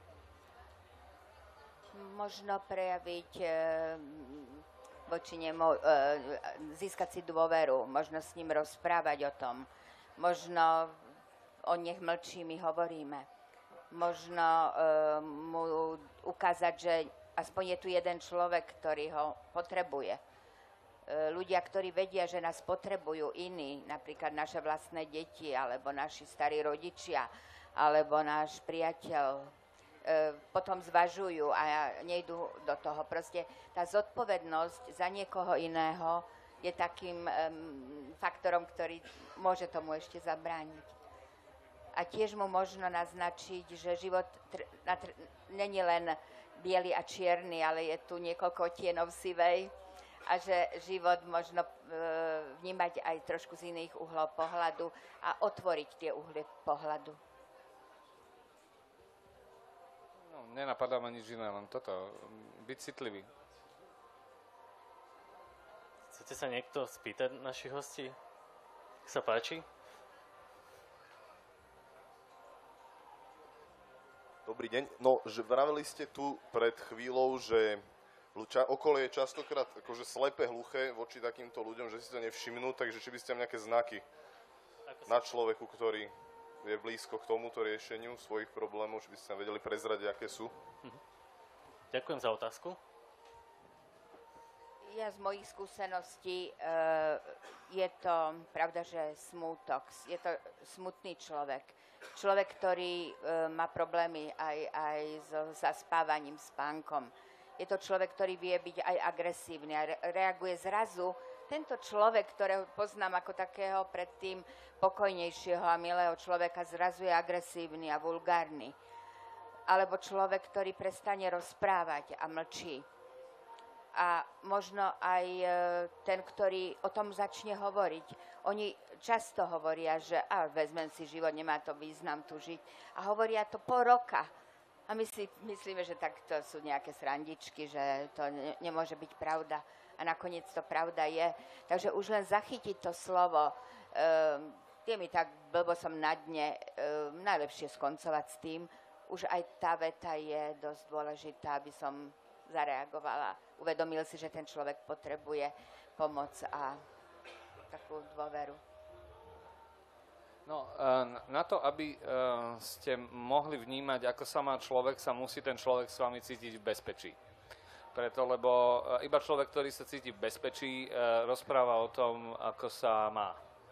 Možno prejaviť e, voči nemu, e, získať si dôveru, možno s ním rozprávať o tom, možno on nech mlčí, my hovoríme, možno e, mu ukázať, že aspoň je tu jeden človek, ktorý ho potrebuje. E, ľudia, ktorí vedia, že nás potrebujú iní, napríklad naše vlastné deti, alebo naši starí rodičia, alebo náš priateľ, potom zvažujú a nejdú do toho. Proste tá zodpovednosť za niekoho iného je takým um, faktorom, ktorý môže tomu ešte zabrániť. A tiež mu možno naznačiť, že život tr- tr- není len biely a čierny, ale je tu niekoľko tienov sivej a že život možno uh, vnímať aj trošku z iných uhlov pohľadu a otvoriť tie uhly pohľadu. Nenapadá ma nič iné, len toto. Byť citlivý. Chcete sa niekto spýtať našich hostí? Nech sa páči. Dobrý deň. No, že vraveli ste tu pred chvíľou, že ča- okolie je častokrát akože slepé, hluché voči takýmto ľuďom, že si to nevšimnú, takže či by ste tam nejaké znaky na človeku, ktorý je blízko k tomuto riešeniu svojich problémov, či by ste nám vedeli prezradiť, aké sú? Ďakujem za otázku. Ja z mojich skúseností e, je to pravda, že smútok. Je to smutný človek. Človek, ktorý e, má problémy aj, aj so zaspávaním, spánkom. Je to človek, ktorý vie byť aj agresívny a re, reaguje zrazu. Tento človek, ktorého poznám ako takého predtým pokojnejšieho a milého človeka, zrazu je agresívny a vulgárny. Alebo človek, ktorý prestane rozprávať a mlčí. A možno aj e, ten, ktorý o tom začne hovoriť. Oni často hovoria, že a vezmem si život, nemá to význam tu žiť. A hovoria to po roka. A my si myslíme, že takto sú nejaké srandičky, že to ne, nemôže byť pravda. A nakoniec to pravda je. Takže už len zachytiť to slovo, e, je mi tak blbo som na dne, e, najlepšie skoncovať s tým. Už aj tá veta je dosť dôležitá, aby som zareagovala. Uvedomil si, že ten človek potrebuje pomoc a takú dôveru. No, na to, aby ste mohli vnímať, ako sa má človek, sa musí ten človek s vami cítiť v bezpečí. Preto, lebo iba človek, ktorý sa cíti v bezpečí, rozpráva o tom, ako sa má.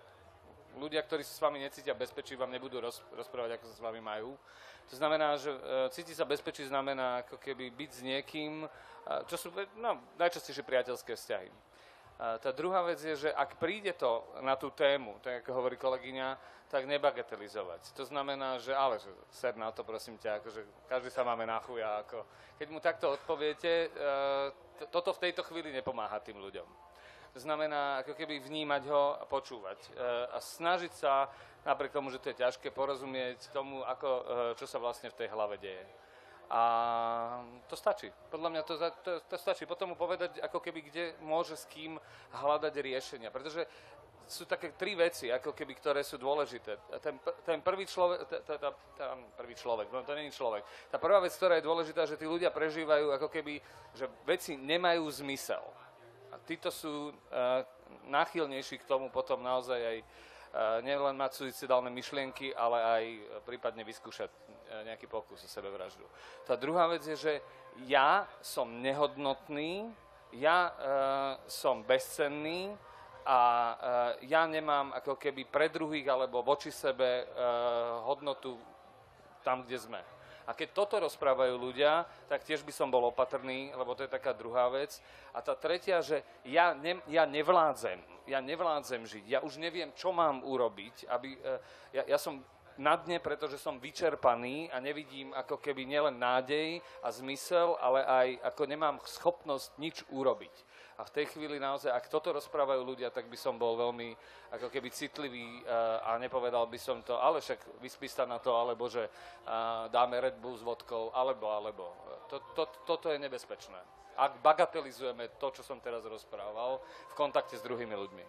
Ľudia, ktorí sa s vami necítia v bezpečí, vám nebudú roz, rozprávať, ako sa s vami majú. To znamená, že cítiť sa v bezpečí znamená ako keby byť s niekým, čo sú no, najčastejšie priateľské vzťahy. Tá druhá vec je, že ak príde to na tú tému, tak ako hovorí kolegyňa, tak nebagatelizovať. To znamená, že ale že ser na to, prosím ťa, akože každý sa máme na chuja. Ako, keď mu takto odpoviete, toto v tejto chvíli nepomáha tým ľuďom. To znamená, ako keby vnímať ho a počúvať. A snažiť sa, napriek tomu, že to je ťažké, porozumieť tomu, ako, čo sa vlastne v tej hlave deje. A to stačí. Podľa mňa to, to, to stačí. Potom mu povedať, ako keby, kde môže s kým hľadať riešenia. Pretože sú také tri veci, ako keby, ktoré sú dôležité. Ten, ten prvý človek, tá, tá, tá, prvý človek, no to nie je človek. Tá prvá vec, ktorá je dôležitá, že tí ľudia prežívajú, ako keby, že veci nemajú zmysel. A títo sú uh, náchylnejší k tomu potom naozaj aj uh, nielen mať suicidálne myšlienky, ale aj uh, prípadne vyskúšať uh, nejaký pokus o sebevraždu. Tá druhá vec je, že ja som nehodnotný, ja uh, som bezcenný a uh, ja nemám ako keby pre druhých alebo voči sebe uh, hodnotu tam, kde sme. A keď toto rozprávajú ľudia, tak tiež by som bol opatrný, lebo to je taká druhá vec. A tá tretia, že ja, ne, ja nevládzem, ja nevládzem žiť, ja už neviem, čo mám urobiť, aby, ja, ja som na dne, pretože som vyčerpaný a nevidím ako keby nielen nádej a zmysel, ale aj ako nemám schopnosť nič urobiť. A v tej chvíli naozaj, ak toto rozprávajú ľudia, tak by som bol veľmi ako keby citlivý a nepovedal by som to, ale však vyspí sa na to, alebo že dáme Red Bull s vodkou, alebo, alebo. To, to, toto je nebezpečné. Ak bagatelizujeme to, čo som teraz rozprával, v kontakte s druhými ľuďmi.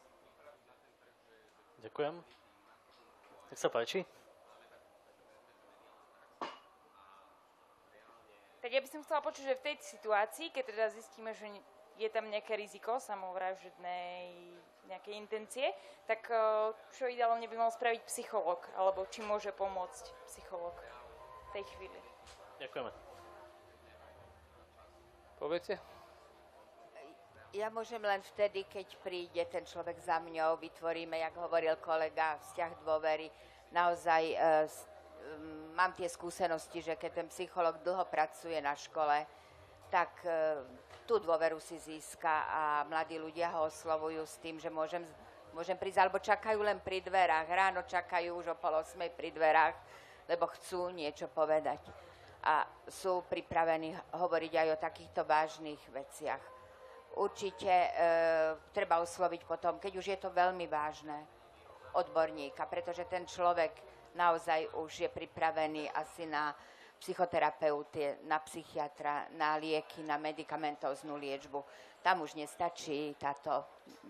Ďakujem. Nech sa páči. Tak ja by som chcela počuť, že v tej situácii, keď teda zistíme, že je tam nejaké riziko samovražednej nejakej intencie, tak čo ideálne by mal spraviť psychológ, alebo či môže pomôcť psychológ v tej chvíli. Ďakujeme. Poviete? Ja môžem len vtedy, keď príde ten človek za mňou, vytvoríme, jak hovoril kolega, vzťah dôvery. Naozaj e, s, m, mám tie skúsenosti, že keď ten psychológ dlho pracuje na škole, tak e, tú dôveru si získa a mladí ľudia ho oslovujú s tým, že môžem, môžem prísť, alebo čakajú len pri dverách. Ráno čakajú už o pol osmej pri dverách, lebo chcú niečo povedať. A sú pripravení hovoriť aj o takýchto vážnych veciach. Určite e, treba osloviť potom, keď už je to veľmi vážne, odborníka, pretože ten človek naozaj už je pripravený asi na psychoterapeuty, na psychiatra, na lieky, na medikamentóznu liečbu. Tam už nestačí táto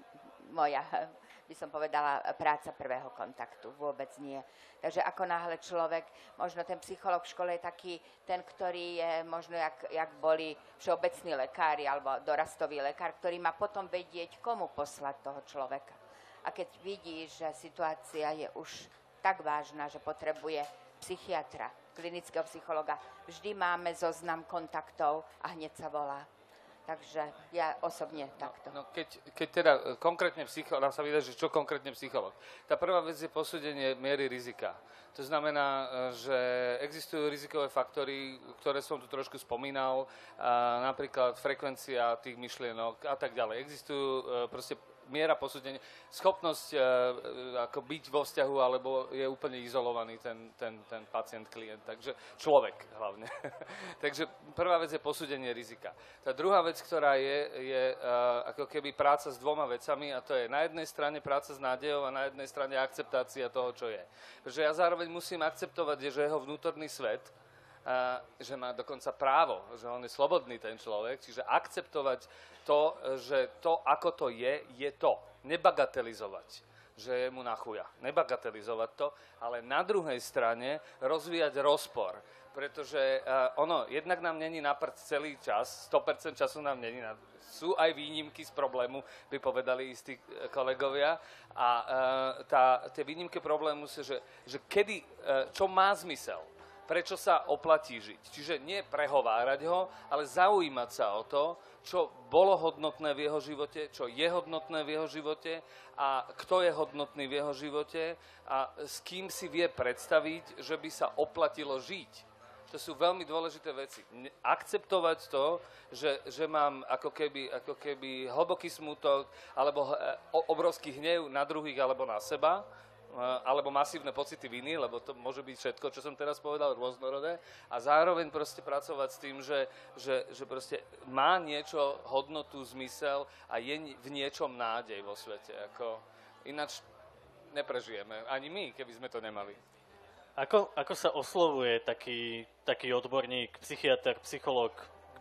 moja, by som povedala, práca prvého kontaktu. Vôbec nie. Takže ako náhle človek, možno ten psychológ v škole je taký ten, ktorý je možno, jak, jak boli všeobecní lekári alebo dorastový lekár, ktorý má potom vedieť, komu poslať toho človeka. A keď vidí, že situácia je už tak vážna, že potrebuje psychiatra, klinického psychologa, vždy máme zoznam kontaktov a hneď sa volá. Takže ja osobne takto. No, no keď, keď teda konkrétne psychológ, dá sa vidieť, že čo konkrétne psychológ. Tá prvá vec je posúdenie miery rizika. To znamená, že existujú rizikové faktory, ktoré som tu trošku spomínal, napríklad frekvencia tých myšlienok a tak ďalej. Existujú proste miera posúdenia, schopnosť e, ako byť vo vzťahu, alebo je úplne izolovaný ten, ten, ten pacient, klient, takže človek hlavne. Takže prvá vec je posúdenie rizika. Tá druhá vec, ktorá je, je e, ako keby práca s dvoma vecami, a to je na jednej strane práca s nádejou a na jednej strane akceptácia toho, čo je. Pretože ja zároveň musím akceptovať, že jeho vnútorný svet, a že má dokonca právo, že on je slobodný ten človek, čiže akceptovať to, že to, ako to je, je to. Nebagatelizovať, že je mu na chuja. Nebagatelizovať to, ale na druhej strane rozvíjať rozpor. Pretože uh, ono, jednak nám není na prd celý čas, sto percent času nám není na... Sú aj výnimky z problému, by povedali istí kolegovia. A uh, tá, tie výnimky problému sú, že, že kedy, uh, čo má zmysel, prečo sa oplatí žiť. Čiže nie prehovárať ho, ale zaujímať sa o to, čo bolo hodnotné v jeho živote, čo je hodnotné v jeho živote a kto je hodnotný v jeho živote a s kým si vie predstaviť, že by sa oplatilo žiť. To sú veľmi dôležité veci. Akceptovať to, že, že mám ako keby, ako keby hlboký smutok alebo obrovský hnev na druhých alebo na seba, alebo masívne pocity viny, lebo to môže byť všetko, čo som teraz povedal, rôznorodé. A zároveň proste pracovať s tým, že, že, že proste má niečo hodnotu, zmysel a je v niečom nádej vo svete. Ako, ináč neprežijeme. Ani my, keby sme to nemali. Ako, ako sa oslovuje taký, taký odborník, psychiatr, psychológ?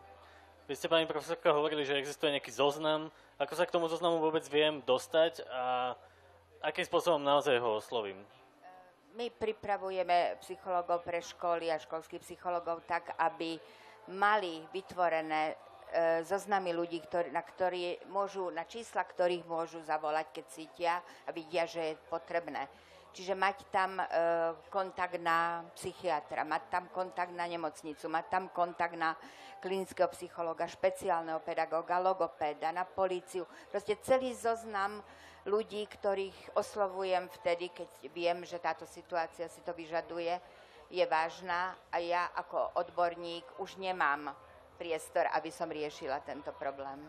Vy ste, pani profesorka, hovorili, že existuje nejaký zoznam. Ako sa k tomu zoznamu vôbec viem dostať a akým spôsobom naozaj ho oslovím? My pripravujeme psychológov pre školy a školských psychológov tak, aby mali vytvorené e, zoznamy ľudí, ktorý, na, ktorí môžu, na čísla ktorých môžu zavolať, keď cítia a vidia, že je potrebné. Čiže mať tam e, kontakt na psychiatra, mať tam kontakt na nemocnicu, mať tam kontakt na klinického psychológa, špeciálneho pedagóga, logopéda, na políciu. Proste celý zoznam ľudí, ktorých oslovujem vtedy, keď viem, že táto situácia si to vyžaduje, je vážna a ja ako odborník už nemám priestor, aby som riešila tento problém.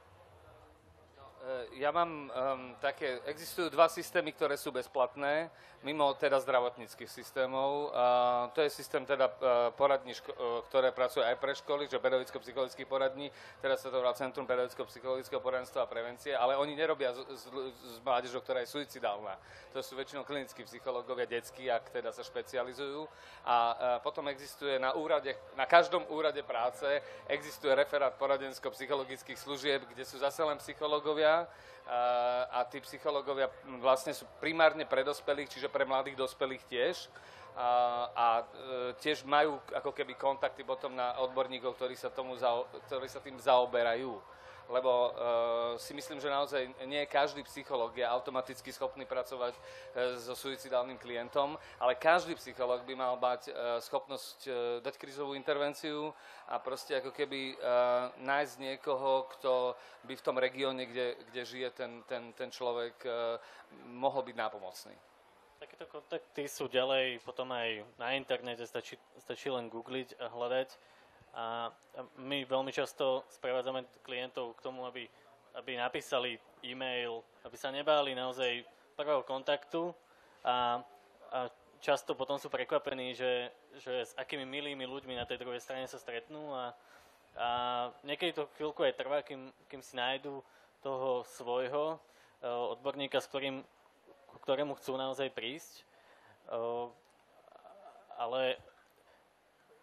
Ja mám um, také, existujú dva systémy, ktoré sú bezplatné, mimo teda zdravotníckych systémov. Uh, to je systém teda uh, poradní, ško- uh, ktoré pracujú aj pre školy, že pedagogicko-psychologických poradní, teraz sa to volá Centrum pedagogicko-psychologického poradenstva a prevencie, ale oni nerobia s, s, s mládežou, ktorá je suicidálna. To sú väčšinou klinickí psychológovia detskí, ak teda sa špecializujú. A uh, potom existuje na úrade, na každom úrade práce existuje referát poradensko-psychologických služieb, kde sú zase len psychológovia, a tí psychológovia vlastne sú primárne pre dospelých, čiže pre mladých dospelých tiež. A, a tiež majú ako keby kontakty potom na odborníkov, ktorí sa, tomu zao, ktorí sa tým zaoberajú. Lebo uh, si myslím, že naozaj nie každý psychológ je automaticky schopný pracovať uh, so suicidálnym klientom, ale každý psychológ by mal mať uh, schopnosť uh, dať krízovú intervenciu a proste ako keby uh, nájsť niekoho, kto by v tom regióne, kde, kde žije ten, ten, ten človek, uh, mohol byť nápomocný. Takéto kontakty sú ďalej potom aj na internete, stačí, stačí len googliť a hľadať. A my veľmi často sprevádzame klientov k tomu, aby, aby napísali e-mail, aby sa nebáli naozaj prvého kontaktu a, a často potom sú prekvapení, že, že s akými milými ľuďmi na tej druhej strane sa stretnú a, a niekedy to chvíľku aj trvá, kým, kým si nájdu toho svojho odborníka, s ktorým, ku ktorému chcú naozaj prísť. Ale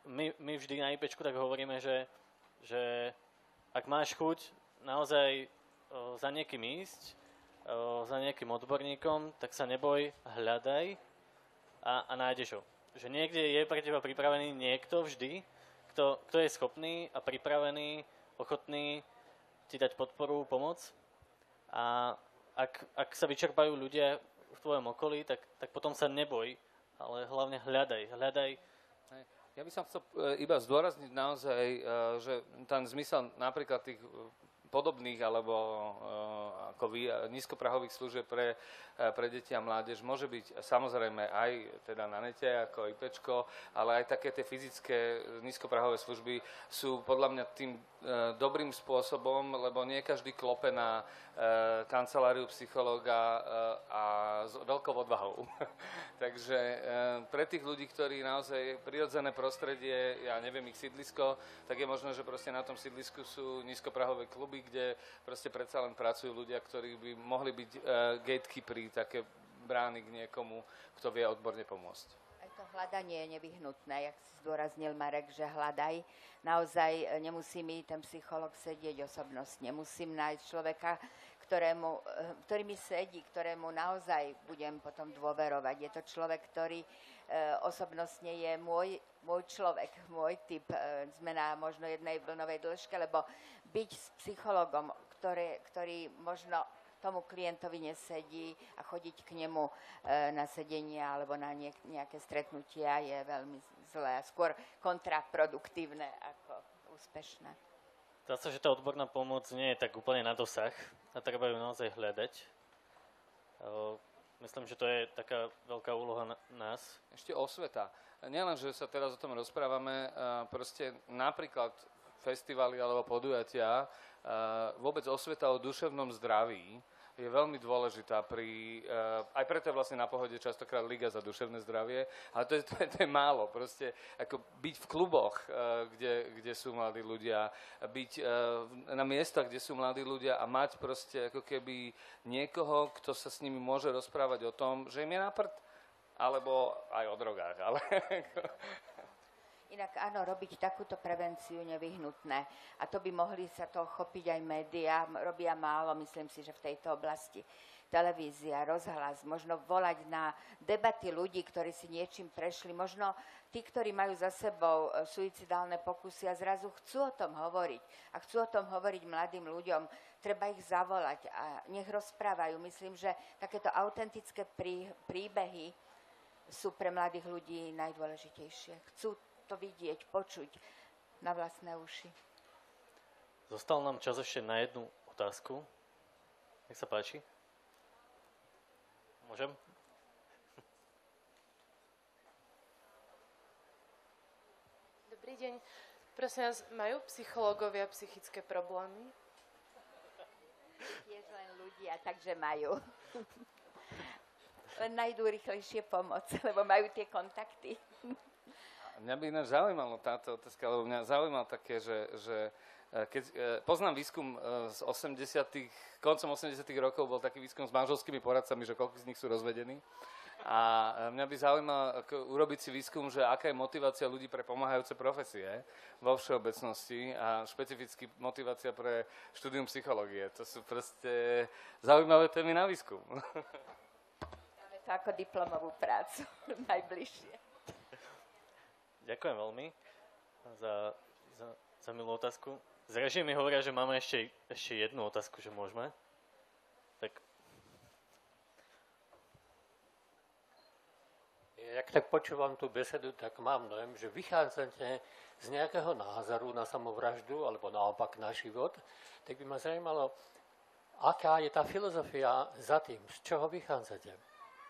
my, my vždy na IPčku tak hovoríme, že, že ak máš chuť naozaj o, za niekým ísť, o, za nejakým odborníkom, tak sa neboj, hľadaj a, a nájdeš ho. Že niekde je pre teba pripravený niekto vždy, kto, kto je schopný a pripravený, ochotný ti dať podporu, pomoc. A ak, ak sa vyčerpajú ľudia v tvojom okolí, tak, tak potom sa neboj, ale hlavne hľadaj. Hľadaj. Ja by som chcel iba zdôrazniť naozaj, že ten zmysel napríklad tých podobných alebo ako vy, nízkoprahových služieb pre, pre deti a mládež môže byť samozrejme aj teda na nete ako IPčko, ale aj také tie fyzické nízkoprahové služby sú podľa mňa tým dobrým spôsobom, lebo nie každý klope na kanceláriu psychológa a s veľkou odvahou. Takže pre tých ľudí, ktorí naozaj prirodzené prostredie, ja neviem, ich sídlisko, tak je možné, že proste na tom sídlisku sú nízkoprahové kluby, kde proste predsa len pracujú ľudia, ktorí by mohli byť gatekeeperi, také brány k niekomu, kto vie odborne pomôcť. Aj to hľadanie je nevyhnutné, jak si zdôraznil Marek, že hľadaj. Naozaj nemusí mi ten psycholog sedieť osobnostne. Musím nájsť človeka, ktorému, ktorý mi sedí, ktorému naozaj budem potom dôverovať. Je to človek, ktorý e, osobnostne je môj, môj človek, môj typ. E, sme na možno jednej vlnovej dĺžke, lebo byť s psychologom, ktoré, ktorý možno tomu klientovi nesedí a chodiť k nemu e, na sedenia alebo na niek- nejaké stretnutia je veľmi zlé a skôr kontraproduktívne ako úspešné. Zdá sa, že tá odborná pomoc nie je tak úplne na dosah a treba ju naozaj hľadať. O, myslím, že to je taká veľká úloha na- nás. Ešte osveta. Nielen, že sa teraz o tom rozprávame, proste napríklad festivaly alebo podujatia, vôbec osveta o duševnom zdraví je veľmi dôležitá pri, aj preto je vlastne na Pohode častokrát Liga za duševné zdravie, ale to je, to je, to je málo, proste ako byť v kluboch, kde, kde sú mladí ľudia, byť na miestach, kde sú mladí ľudia a mať proste ako keby niekoho, kto sa s nimi môže rozprávať o tom, že im je na prd, alebo aj o drogách, ale... Inak áno, robiť takúto prevenciu nevyhnutné. A to by mohli sa to chopiť aj médiá, robia málo, myslím si, že v tejto oblasti. Televízia, rozhlas, možno volať na debaty ľudí, ktorí si niečím prešli, možno tí, ktorí majú za sebou suicidálne pokusy a zrazu chcú o tom hovoriť. A chcú o tom hovoriť mladým ľuďom, treba ich zavolať a nech rozprávajú. Myslím, že takéto autentické prí, príbehy sú pre mladých ľudí najdôležitejšie. Chcú to vidieť, počuť na vlastné uši. Zostal nám čas ešte na jednu otázku. Nech sa páči. Môžem? Dobrý deň. Prosím vás, majú psychológovia psychické problémy? Tiež len ľudia, takže majú. Len nájdú rýchlejšie pomoc, lebo majú tie kontakty. Mňa by ináč zaujímalo táto otázka, lebo mňa zaujímalo také, že, že keď poznám výskum z osemdesiatych, koncom osemdesiatych rokov bol taký výskum s manželskými poradcami, že koľko z nich sú rozvedení. A mňa by zaujímalo ako, urobiť si výskum, že aká je motivácia ľudí pre pomáhajúce profesie vo všeobecnosti a špecificky motivácia pre štúdium psychológie. To sú proste zaujímavé témy na výskum. Máme to ako diplomovú prácu najbližšie. Ďakujem veľmi za, za, za milú otázku. Z režie mi hovoria, že máme ešte, ešte jednu otázku, že môžeme. Tak. Jak tak počúvam tú besedu, tak mám dojem, že vychádzate z nejakého názoru na samovraždu, alebo naopak na život, tak by ma zaujímalo, aká je tá filozofia za tým, z čoho vychádzate?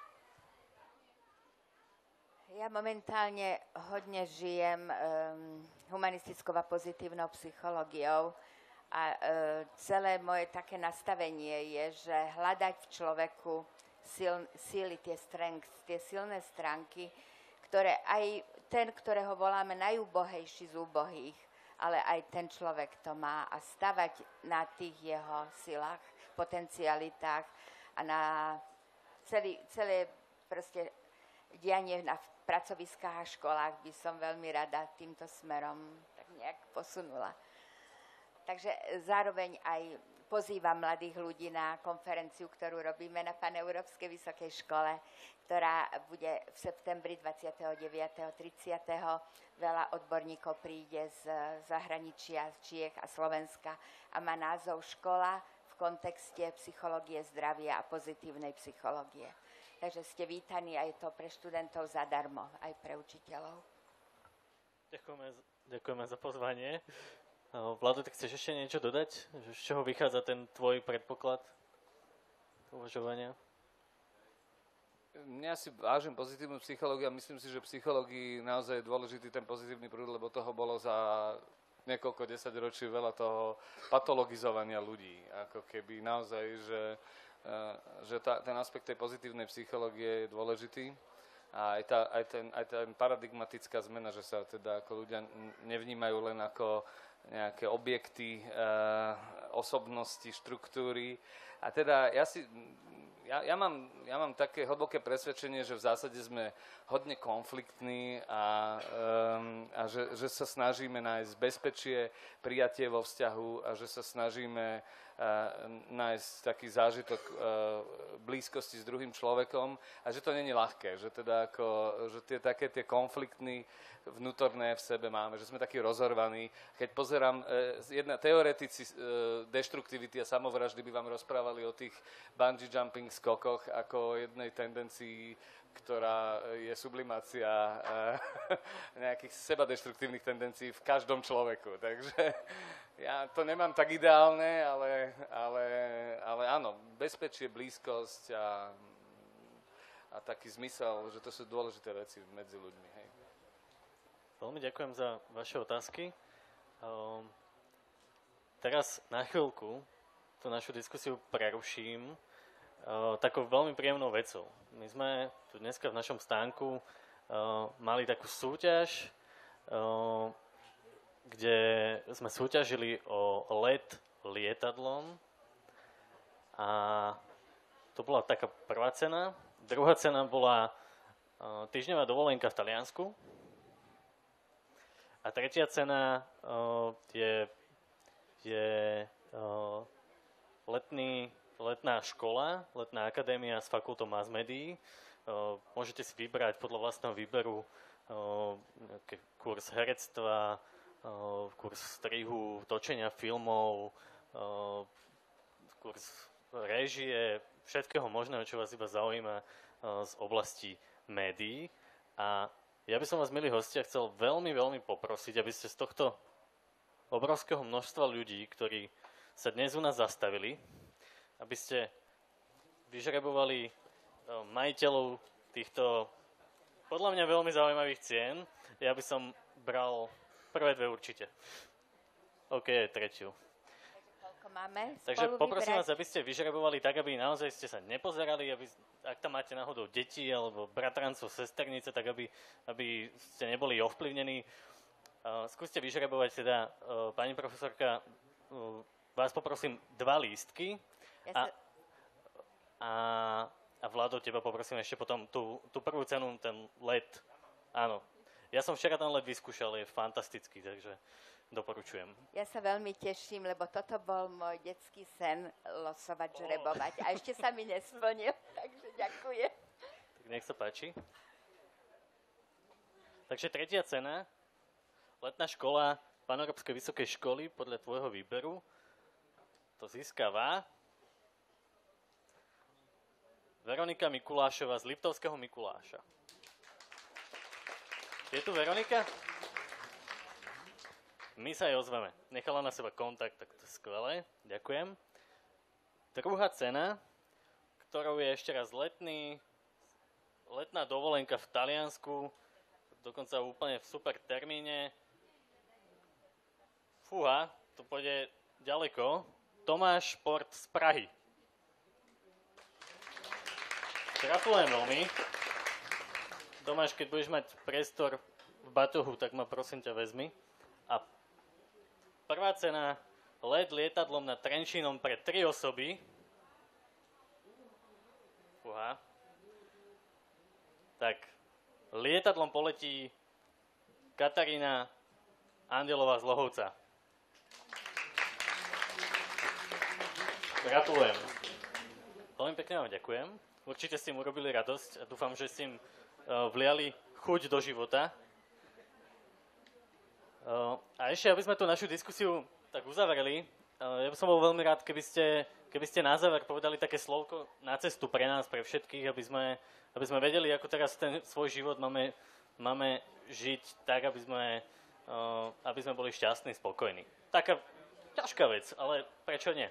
Ja momentálne hodne žijem um, humanistickou a pozitívnou psychológiou a uh, celé moje také nastavenie je, že hľadať v človeku sil, síly, tie strengths, tie silné stránky, ktoré aj ten, ktorého voláme najúbohejší z úbohých, ale aj ten človek to má a stavať na tých jeho silách, potencialitách a na celý, celé proste dianie na pracoviskách a školách by som veľmi rada týmto smerom tak nejak posunula. Takže zároveň aj pozývam mladých ľudí na konferenciu, ktorú robíme na Paneurópskej vysokej škole, ktorá bude v septembri dvadsiateho deviateho tridsiateho Veľa odborníkov príde z zahraničia, z Čiech a Slovenska a má názov Škola v kontexte psychológie zdravia a pozitívnej psychológie. Takže ste vítaní, aj to pre študentov zadarmo, aj pre učiteľov. Ďakujeme, ďakujeme za pozvanie. Vlado, tak chceš ešte niečo dodať? Z čoho vychádza ten tvoj predpoklad uvažovania? Ja si vážim pozitívnu psychológiu a myslím si, že v psychológii naozaj je dôležitý ten pozitívny prúd, lebo toho bolo za niekoľko desaťročí veľa toho patologizovania ľudí. Ako keby naozaj, že, že tá, ten aspekt tej pozitívnej psychológie je dôležitý. A aj tá, aj, ten, aj tá paradigmatická zmena, že sa teda ako ľudia nevnímajú len ako nejaké objekty, e, osobnosti, štruktúry. A teda ja si... Ja, ja, mám, ja mám také hlboké presvedčenie, že v zásade sme hodne konfliktní a, um, a že, že sa snažíme nájsť bezpečie, prijatie vo vzťahu a že sa snažíme uh, nájsť taký zážitok uh, blízkosti s druhým človekom a že to nie je ľahké, že teda ako, že tie také tie konfliktní vnútorné v sebe máme, že sme takí rozorvaní. Keď pozerám, e, jedna teoretici e, deštruktivity a samovraždy by vám rozprávali o tých bungee jumping skokoch ako o jednej tendencii, ktorá je sublimácia e, nejakých sebadeštruktívnych tendencií v každom človeku. Takže ja to nemám tak ideálne, ale, ale, ale áno, bezpečie, blízkosť a, a taký zmysel, že to sú dôležité veci medzi ľuďmi. Hej. Veľmi ďakujem za vaše otázky. Um, teraz na chvíľku tú našu diskusiu preruším uh, takou veľmi príjemnou vecou. My sme tu dneska v našom stánku uh, mali takú súťaž, uh, kde sme súťažili o let lietadlom a to bola taká prvá cena. Druhá cena bola uh, týždňová dovolenka v Taliansku. A tretia cena uh, je, je uh, letný, letná škola, letná akadémia s fakultou mass médií. Uh, môžete si vybrať podľa vlastného výberu uh, kurz herectva, uh, kurz strihu, točenia filmov, uh, kurz réžie, všetkého možného, čo vás iba zaujíma uh, z oblasti médií. A ja by som vás, milí hostia, chcel veľmi, veľmi poprosiť, aby ste z tohto obrovského množstva ľudí, ktorí sa dnes u nás zastavili, aby ste vyžrebovali majiteľov týchto podľa mňa veľmi zaujímavých cien. Ja by som bral prvé dve určite. OK, tretiu. Máme Takže poprosím vybrať. Vás, aby ste vyžrebovali tak, aby naozaj ste sa nepozerali, aby, ak tam máte náhodou deti alebo bratrancov, sesternice, tak aby, aby ste neboli ovplyvnení. Uh, skúste vyžrebovať teda, uh, pani profesorka, uh, vás poprosím dva lístky ja a, sa... a, a Vlado, teba poprosím ešte potom tú, tú prvú cenu, ten let. Áno, ja som včera ten let vyskúšal, je fantastický, takže doporučujem. Ja sa veľmi teším, lebo toto bol môj detský sen losovať, žrebovať. A ešte sa mi nesplnil, takže ďakujem. Tak nech sa páči. Takže tretia cena, letná škola Paneurópskej vysokej školy podľa tvojho výberu. To získava Veronika Mikulášová z Liptovského Mikuláša. Je tu Veronika? My sa jej ozveme. Nechala na seba kontakt, tak to je skvelé. Ďakujem. Druhá cena, ktorou je ešte raz letný, letná dovolenka v Taliansku, dokonca úplne v super termíne. Fúha, to pôjde ďaleko. Tomáš Šport z Prahy. Gratulujem veľmi. Tomáš, keď budeš mať priestor v batohu, tak ma prosím ťa vezmi. A prvá cena, let lietadlom nad Trenčínom pre tri osoby. Fúha. Tak, lietadlom poletí Katarína Andelová z Lohovca. Gratulujem. Veľmi pekne vám ďakujem. Určite ste im urobili radosť a dúfam, že ste im uh, vliali chuť do života. Uh, a ešte, aby sme tú našu diskusiu tak uzavreli, uh, ja by som bol veľmi rád, keby ste, keby ste na záver povedali také slovko na cestu pre nás, pre všetkých, aby sme, aby sme vedeli, ako teraz ten svoj život máme, máme žiť tak, aby sme, uh, aby sme boli šťastní, spokojní. Taká ťažká vec, ale prečo nie?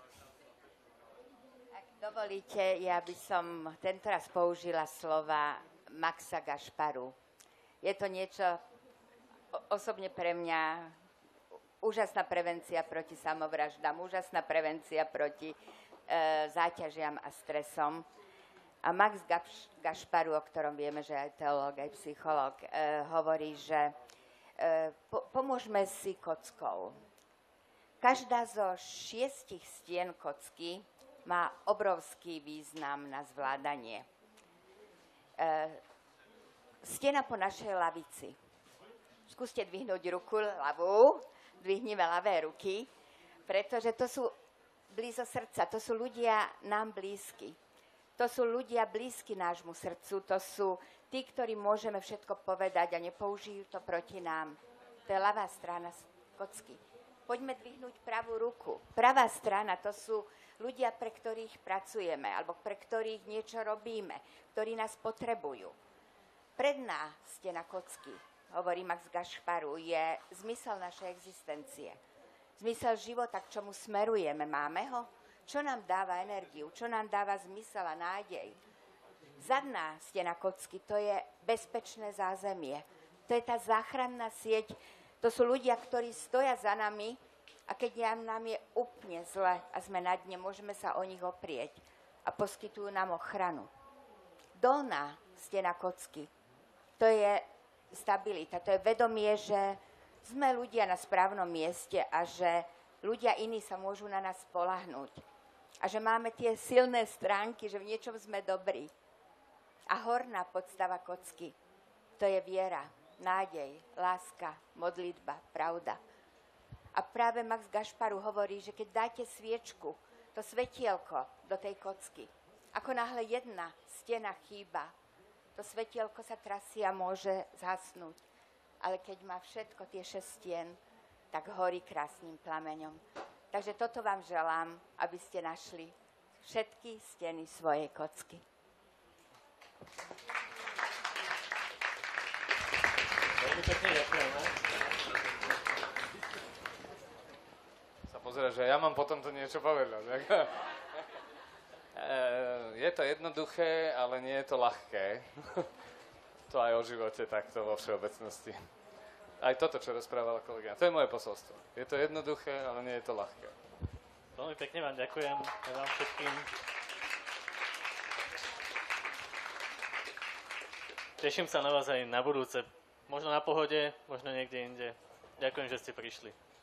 Dovolíte, ja by som tentoraz použila slova Maxa Gašparu. Je to niečo osobne pre mňa úžasná prevencia proti samovraždám, úžasná prevencia proti e, záťažiam a stresom. A Max Gašparu, o ktorom vieme, že aj teológ, aj psychológ, e, hovorí, že e, po, pomôžme si kockou. Každá zo šiestich stien kocky má obrovský význam na zvládanie. E, stena po našej lavici. Skúste dvihnúť ruku ľavú, dvihnime ľavé ruky, pretože to sú blízo srdca, to sú ľudia nám blízky. To sú ľudia blízky nášmu srdcu, to sú tí, ktorí môžeme všetko povedať a nepoužijú to proti nám. To je ľavá strana kocky. Poďme dvihnúť pravú ruku. Pravá strana, to sú ľudia, pre ktorých pracujeme, alebo pre ktorých niečo robíme, ktorí nás potrebujú. Predná stena kocky, hovorí Max Gašparu, je zmysel našej existencie. Zmysel života, k čomu smerujeme, máme ho? Čo nám dáva energiu, čo nám dáva zmysel a nádej? Zadná stena kocky, to je bezpečné zázemie. To je tá záchranná sieť, to sú ľudia, ktorí stoja za nami, a keď nám je úplne zle a sme na dne, môžeme sa o nich oprieť a poskytujú nám ochranu. Dolná stena kocky, to je stabilita, to je vedomie, že sme ľudia na správnom mieste a že ľudia iní sa môžu na nás spoľahnúť. A že máme tie silné stránky, že v niečom sme dobrí. A horná podstava kocky, to je viera, nádej, láska, modlitba, pravda. A práve Max Gašparu hovorí, že keď dáte sviečku, to svetielko do tej kocky, ako náhle jedna stena chýba, to svetielko sa trasie a môže zhasnúť. Ale keď má všetko tie šesť stien, tak horí krásnym plameňom. Takže toto vám želám, aby ste našli všetky steny svojej kocky. Veľmi pekne ďakujeme. Pozerať, že ja mám potom to niečo povedať. Je to jednoduché, ale nie je to ľahké. To aj o živote takto vo všeobecnosti. Aj toto, čo rozprávala kolegyňa. To je moje posolstvo. Je to jednoduché, ale nie je to ľahké. Veľmi pekne vám ďakujem. Ja vám všetkým. Teším sa na vás aj na budúce. Možno na Pohode, možno niekde inde. Ďakujem, že ste prišli.